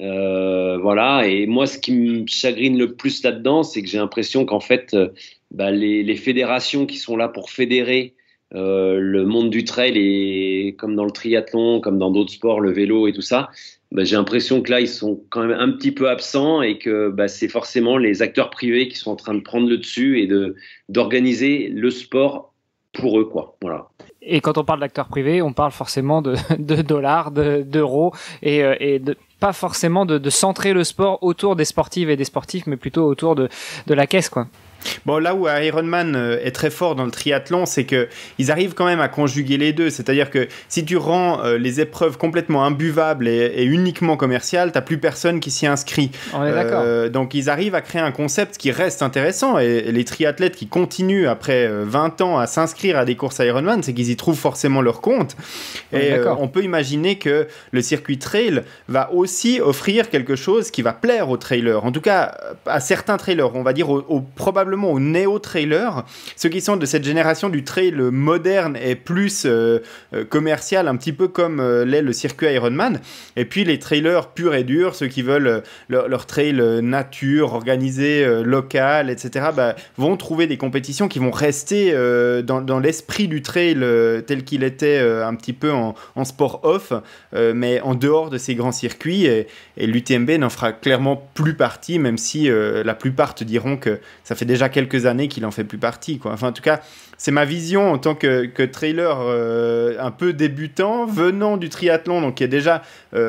S2: Voilà, et moi ce qui me chagrine le plus là-dedans, c'est que j'ai l'impression qu'en fait bah, les fédérations qui sont là pour fédérer le monde du trail, et comme dans le triathlon, comme dans d'autres sports, le vélo et tout ça, bah, j'ai l'impression que là ils sont quand même un petit peu absents et que bah, c'est forcément les acteurs privés qui sont en train de prendre le dessus et d'organiser le sport pour eux, quoi. Voilà.
S3: Et quand on parle d'acteurs privés, on parle forcément de dollars, d'euros et pas forcément de centrer le sport autour des sportives et des sportifs, mais plutôt autour de la caisse, quoi.
S1: Bon, là où Ironman est très fort dans le triathlon, c'est qu'ils arrivent quand même à conjuguer les deux. C'est-à-dire que si tu rends les épreuves complètement imbuvables et uniquement commerciales, t'as plus personne qui s'y inscrit.
S3: On est d'accord.
S1: Donc ils arrivent à créer un concept qui reste intéressant. Et les triathlètes qui continuent après 20 ans à s'inscrire à des courses Ironman, c'est qu'ils y trouvent forcément leur compte. Et on peut imaginer que le circuit trail va aussi offrir quelque chose qui va plaire aux trailers. En tout cas, à certains trailers, on va dire probablement aux néo-trailers, ceux qui sont de cette génération du trail moderne et plus commercial, un petit peu comme l'est le circuit Ironman. Et puis les trailers purs et durs, ceux qui veulent leur trail nature, organisé, local, etc., bah, vont trouver des compétitions qui vont rester dans l'esprit du trail tel qu'il était un petit peu en sport off, mais en dehors de ces grands circuits. Et l'UTMB n'en fera clairement plus partie, même si la plupart te diront que ça fait déjà quelques années qu'il en fait plus partie, quoi. Enfin, en tout cas, c'est ma vision en tant que trailer un peu débutant, venant du triathlon, donc qui est déjà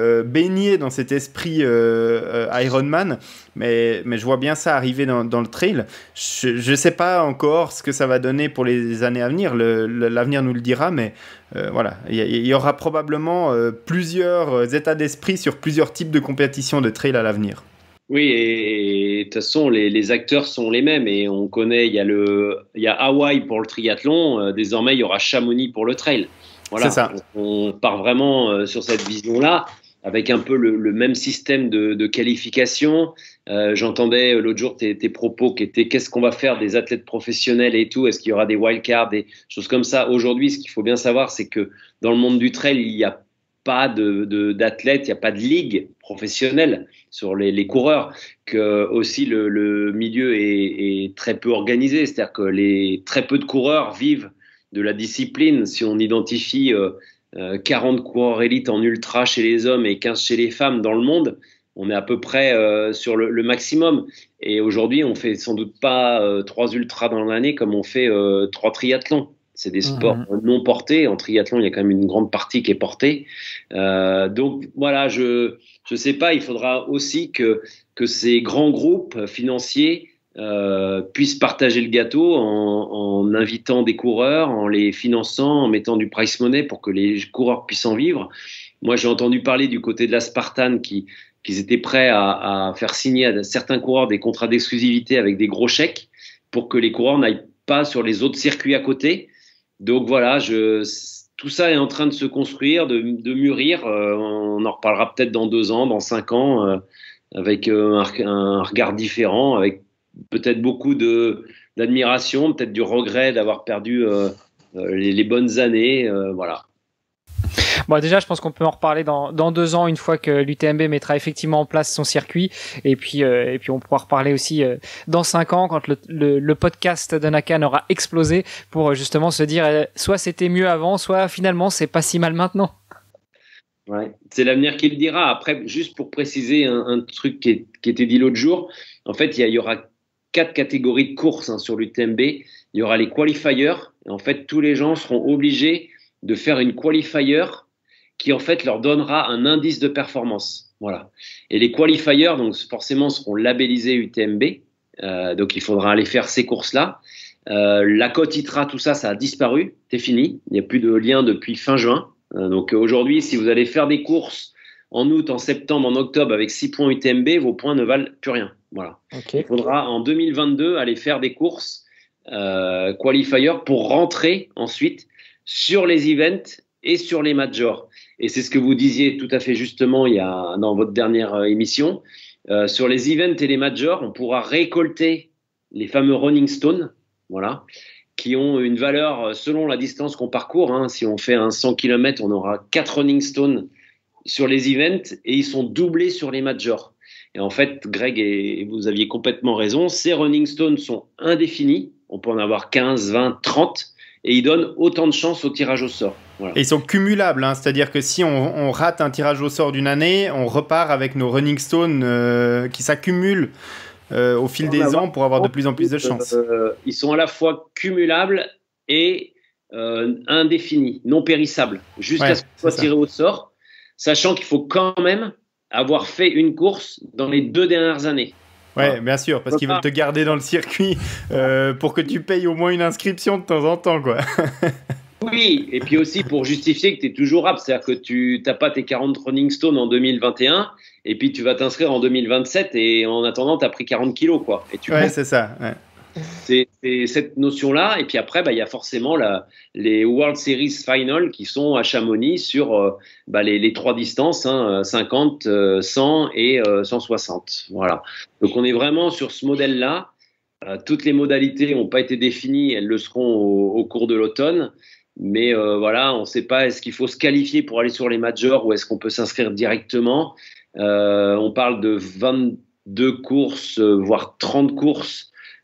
S1: baigné dans cet esprit Ironman, mais je vois bien ça arriver dans le trail. Je ne sais pas encore ce que ça va donner pour les années à venir, l'avenir nous le dira, mais voilà, il y aura probablement plusieurs états d'esprit sur plusieurs types de compétitions de trail à l'avenir.
S2: Oui, et de toute façon, les acteurs sont les mêmes, et on connaît, il y a Hawaï pour le triathlon, désormais il y aura Chamonix pour le trail. Voilà,
S1: c'est ça.
S2: On part vraiment sur cette vision-là, avec un peu le même système de qualification. J'entendais l'autre jour tes propos qui étaient qu'est-ce qu'on va faire des athlètes professionnels et tout, est-ce qu'il y aura des wildcards, des choses comme ça. Aujourd'hui, ce qu'il faut bien savoir, c'est que dans le monde du trail, il y a pas d'athlètes, il n'y a pas de ligue professionnelle sur les coureurs, que aussi le milieu est très peu organisé, c'est-à-dire que très peu de coureurs vivent de la discipline. Si on identifie 40 coureurs élites en ultra chez les hommes et 15 chez les femmes dans le monde, on est à peu près sur le maximum. Et aujourd'hui, on fait sans doute pas 3 ultras dans l'année comme on fait 3 triathlons. C'est des sports non portés. En triathlon, il y a quand même une grande partie qui est portée. Donc voilà, je sais pas. Il faudra aussi que ces grands groupes financiers puissent partager le gâteau en invitant des coureurs, en les finançant, en mettant du prize money pour que les coureurs puissent en vivre. Moi, j'ai entendu parler du côté de la Spartan qu'ils étaient prêts à faire signer à certains coureurs des contrats d'exclusivité avec des gros chèques pour que les coureurs n'aillent pas sur les autres circuits à côté. Donc voilà, tout ça est en train de se construire, de mûrir. On en reparlera peut-être dans 2 ans, dans 5 ans, avec un regard différent, avec peut-être beaucoup d'admiration, peut-être du regret d'avoir perdu les bonnes années. Voilà.
S3: Bon, déjà, je pense qu'on peut en reparler dans 2 ans, une fois que l'UTMB mettra effectivement en place son circuit. Et puis on pourra reparler aussi dans 5 ans, quand le podcast de Nakan aura explosé, pour justement se dire soit c'était mieux avant, soit finalement c'est pas si mal maintenant.
S2: Ouais, c'est l'avenir qui le dira. Après, juste pour préciser un truc qui était dit l'autre jour, en fait, il y aura 4 catégories de courses sur l'UTMB. Il y aura les qualifiers. Et en fait, tous les gens seront obligés de faire une qualifier qui en fait leur donnera un indice de performance. Voilà. Et les qualifiers, donc forcément, seront labellisés UTMB. Donc il faudra aller faire ces courses-là. La cote ITRA, tout ça, ça a disparu. C'est fini. Il n'y a plus de lien depuis fin juin. Donc aujourd'hui, si vous allez faire des courses en août, en septembre, en octobre avec 6 points UTMB, vos points ne valent plus rien. Voilà. Okay. Il faudra en 2022 aller faire des courses qualifiers pour rentrer ensuite sur les events et sur les majors. Et c'est ce que vous disiez tout à fait justement dans votre dernière émission. Sur les events et les majors, on pourra récolter les fameux Running Stones, voilà, qui ont une valeur selon la distance qu'on parcourt. Si on fait un 100 km, on aura 4 Running Stones sur les events et ils sont doublés sur les majors. Et en fait, Greg, et vous aviez complètement raison, ces Running Stones sont indéfinis. On peut en avoir 15, 20, 30. Et ils donnent autant de chances au tirage au sort. Voilà.
S1: Et ils sont cumulables, c'est-à-dire que si on rate un tirage au sort d'une année, on repart avec nos Running Stones qui s'accumulent au fil des ans pour avoir de plus en plus de chances.
S2: Ils sont à la fois cumulables et indéfinis, non périssables, jusqu'à ce qu'on soit tiré au sort, sachant qu'il faut quand même avoir fait une course dans les 2 dernières années.
S1: Ouais, bien sûr, parce qu'ils veulent te garder dans le circuit pour que tu payes au moins une inscription de temps en temps, quoi.
S2: Oui, et puis aussi pour justifier que tu es toujours apte, c'est-à-dire que tu n'as pas tes 40 Running Stones en 2021, et puis tu vas t'inscrire en 2027, et en attendant, tu as pris 40 kilos, quoi. Et
S1: ouais, c'est ça. Ouais.
S2: C'est cette notion-là, et puis après, il y a forcément les World Series Final qui sont à Chamonix sur les 3 distances, 50, 100 et 160. Voilà. Donc on est vraiment sur ce modèle-là. Toutes les modalités n'ont pas été définies, elles le seront au cours de l'automne. Mais voilà, on ne sait pas, est-ce qu'il faut se qualifier pour aller sur les majors ou est-ce qu'on peut s'inscrire directement. On parle de 22 courses, voire 30 courses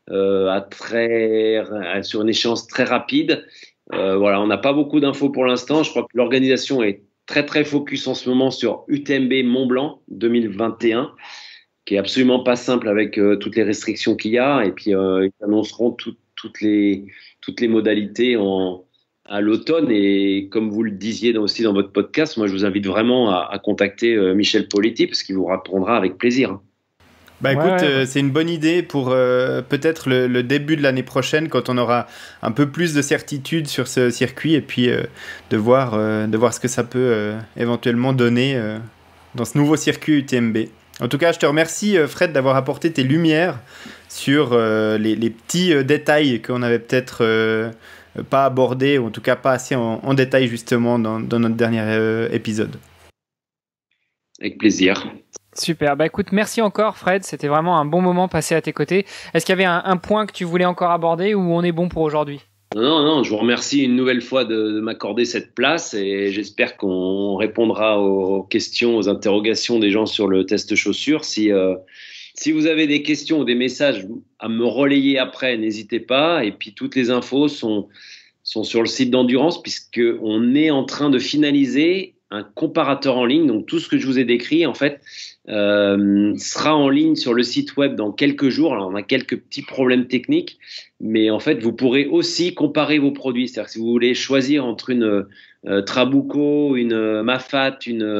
S2: sur une échéance très rapide. Voilà, on n'a pas beaucoup d'infos pour l'instant. Je crois que l'organisation est très très focus en ce moment sur UTMB Mont-Blanc 2021, qui est absolument pas simple avec toutes les restrictions qu'il y a. Et puis ils annonceront toutes les modalités à l'automne. Et comme vous le disiez aussi dans votre podcast, moi je vous invite vraiment à contacter Michel Politi, parce qu'il vous répondra avec plaisir.
S1: Bah écoute, c'est une bonne idée pour peut-être le début de l'année prochaine, quand on aura un peu plus de certitude sur ce circuit, et puis de voir ce que ça peut éventuellement donner dans ce nouveau circuit UTMB. En tout cas, je te remercie Fred d'avoir apporté tes lumières sur les petits détails qu'on n'avait peut-être pas abordés, ou en tout cas pas assez en détail justement dans notre dernier épisode.
S2: Avec plaisir.
S3: Super, bah écoute, merci encore Fred, c'était vraiment un bon moment passé à tes côtés. Est-ce qu'il y avait un point que tu voulais encore aborder, ou on est bon pour aujourd'hui ?
S2: Non, je vous remercie une nouvelle fois de m'accorder cette place et j'espère qu'on répondra aux questions, aux interrogations des gens sur le test chaussures. Si vous avez des questions ou des messages à me relayer après, n'hésitez pas. Et puis toutes les infos sont sur le site d'Endurance puisqu'on est en train de finaliser un comparateur en ligne. Donc tout ce que je vous ai décrit, en fait, sera en ligne sur le site web dans quelques jours. Alors on a quelques petits problèmes techniques, mais en fait vous pourrez aussi comparer vos produits. C'est-à-dire que si vous voulez choisir entre une Trabuco, une Mafat,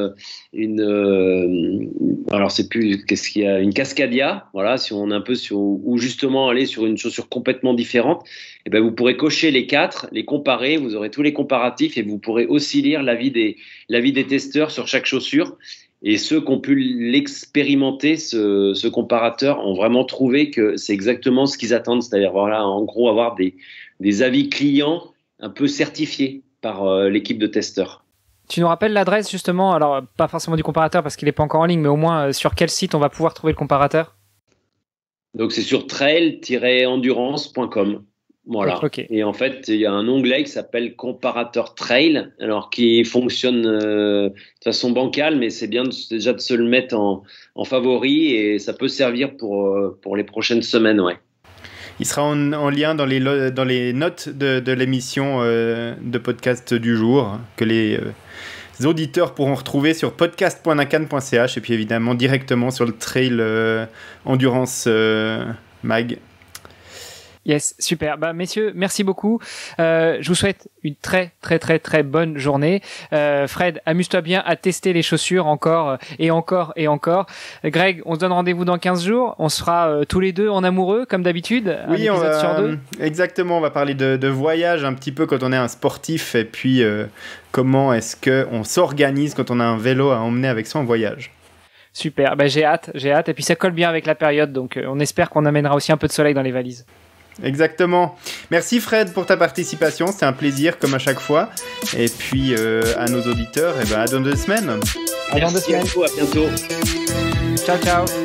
S2: alors c'est plus qu'est-ce qu'il y a, une Cascadia. Voilà, si on est un peu ou justement aller sur une chaussure complètement différente, et ben vous pourrez cocher les 4, les comparer. Vous aurez tous les comparatifs et vous pourrez aussi lire l'avis des testeurs sur chaque chaussure. Et ceux qui ont pu l'expérimenter, ce comparateur, ont vraiment trouvé que c'est exactement ce qu'ils attendent. C'est-à-dire, voilà, en gros, avoir des avis clients un peu certifiés par l'équipe de testeurs.
S3: Tu nous rappelles l'adresse, justement, alors pas forcément du comparateur parce qu'il n'est pas encore en ligne, mais au moins sur quel site on va pouvoir trouver le comparateur?
S2: Donc, c'est sur trail-endurance.com. Voilà.
S3: Okay.
S2: Et en fait, il y a un onglet qui s'appelle comparateur trail, alors qui fonctionne de façon bancale, mais c'est bien déjà de se le mettre en favori et ça peut servir pour les prochaines semaines, ouais.
S1: Il sera en lien dans les notes de l'émission de podcast du jour que les auditeurs pourront retrouver sur podcast.nakan.ch et puis évidemment directement sur le Trail Endurance Mag.
S3: Yes, super. Bah, messieurs, merci beaucoup. Je vous souhaite une très, très, très, très bonne journée. Fred, amuse-toi bien à tester les chaussures encore et encore et encore. Greg, on se donne rendez-vous dans 15 jours. On sera tous les deux en amoureux, comme d'habitude.
S1: Oui, un épisode sur 2. Exactement. On va parler de voyage un petit peu quand on est un sportif et puis comment est-ce qu'on s'organise quand on a un vélo à emmener avec soi en voyage.
S3: Super. Bah, j'ai hâte. Et puis ça colle bien avec la période. Donc, on espère qu'on amènera aussi un peu de soleil dans les valises.
S1: Exactement. Merci Fred pour ta participation, c'était un plaisir comme à chaque fois. Et puis à nos auditeurs, à dans 2 semaines.
S2: Merci à vous, à bientôt.
S3: Ciao, ciao.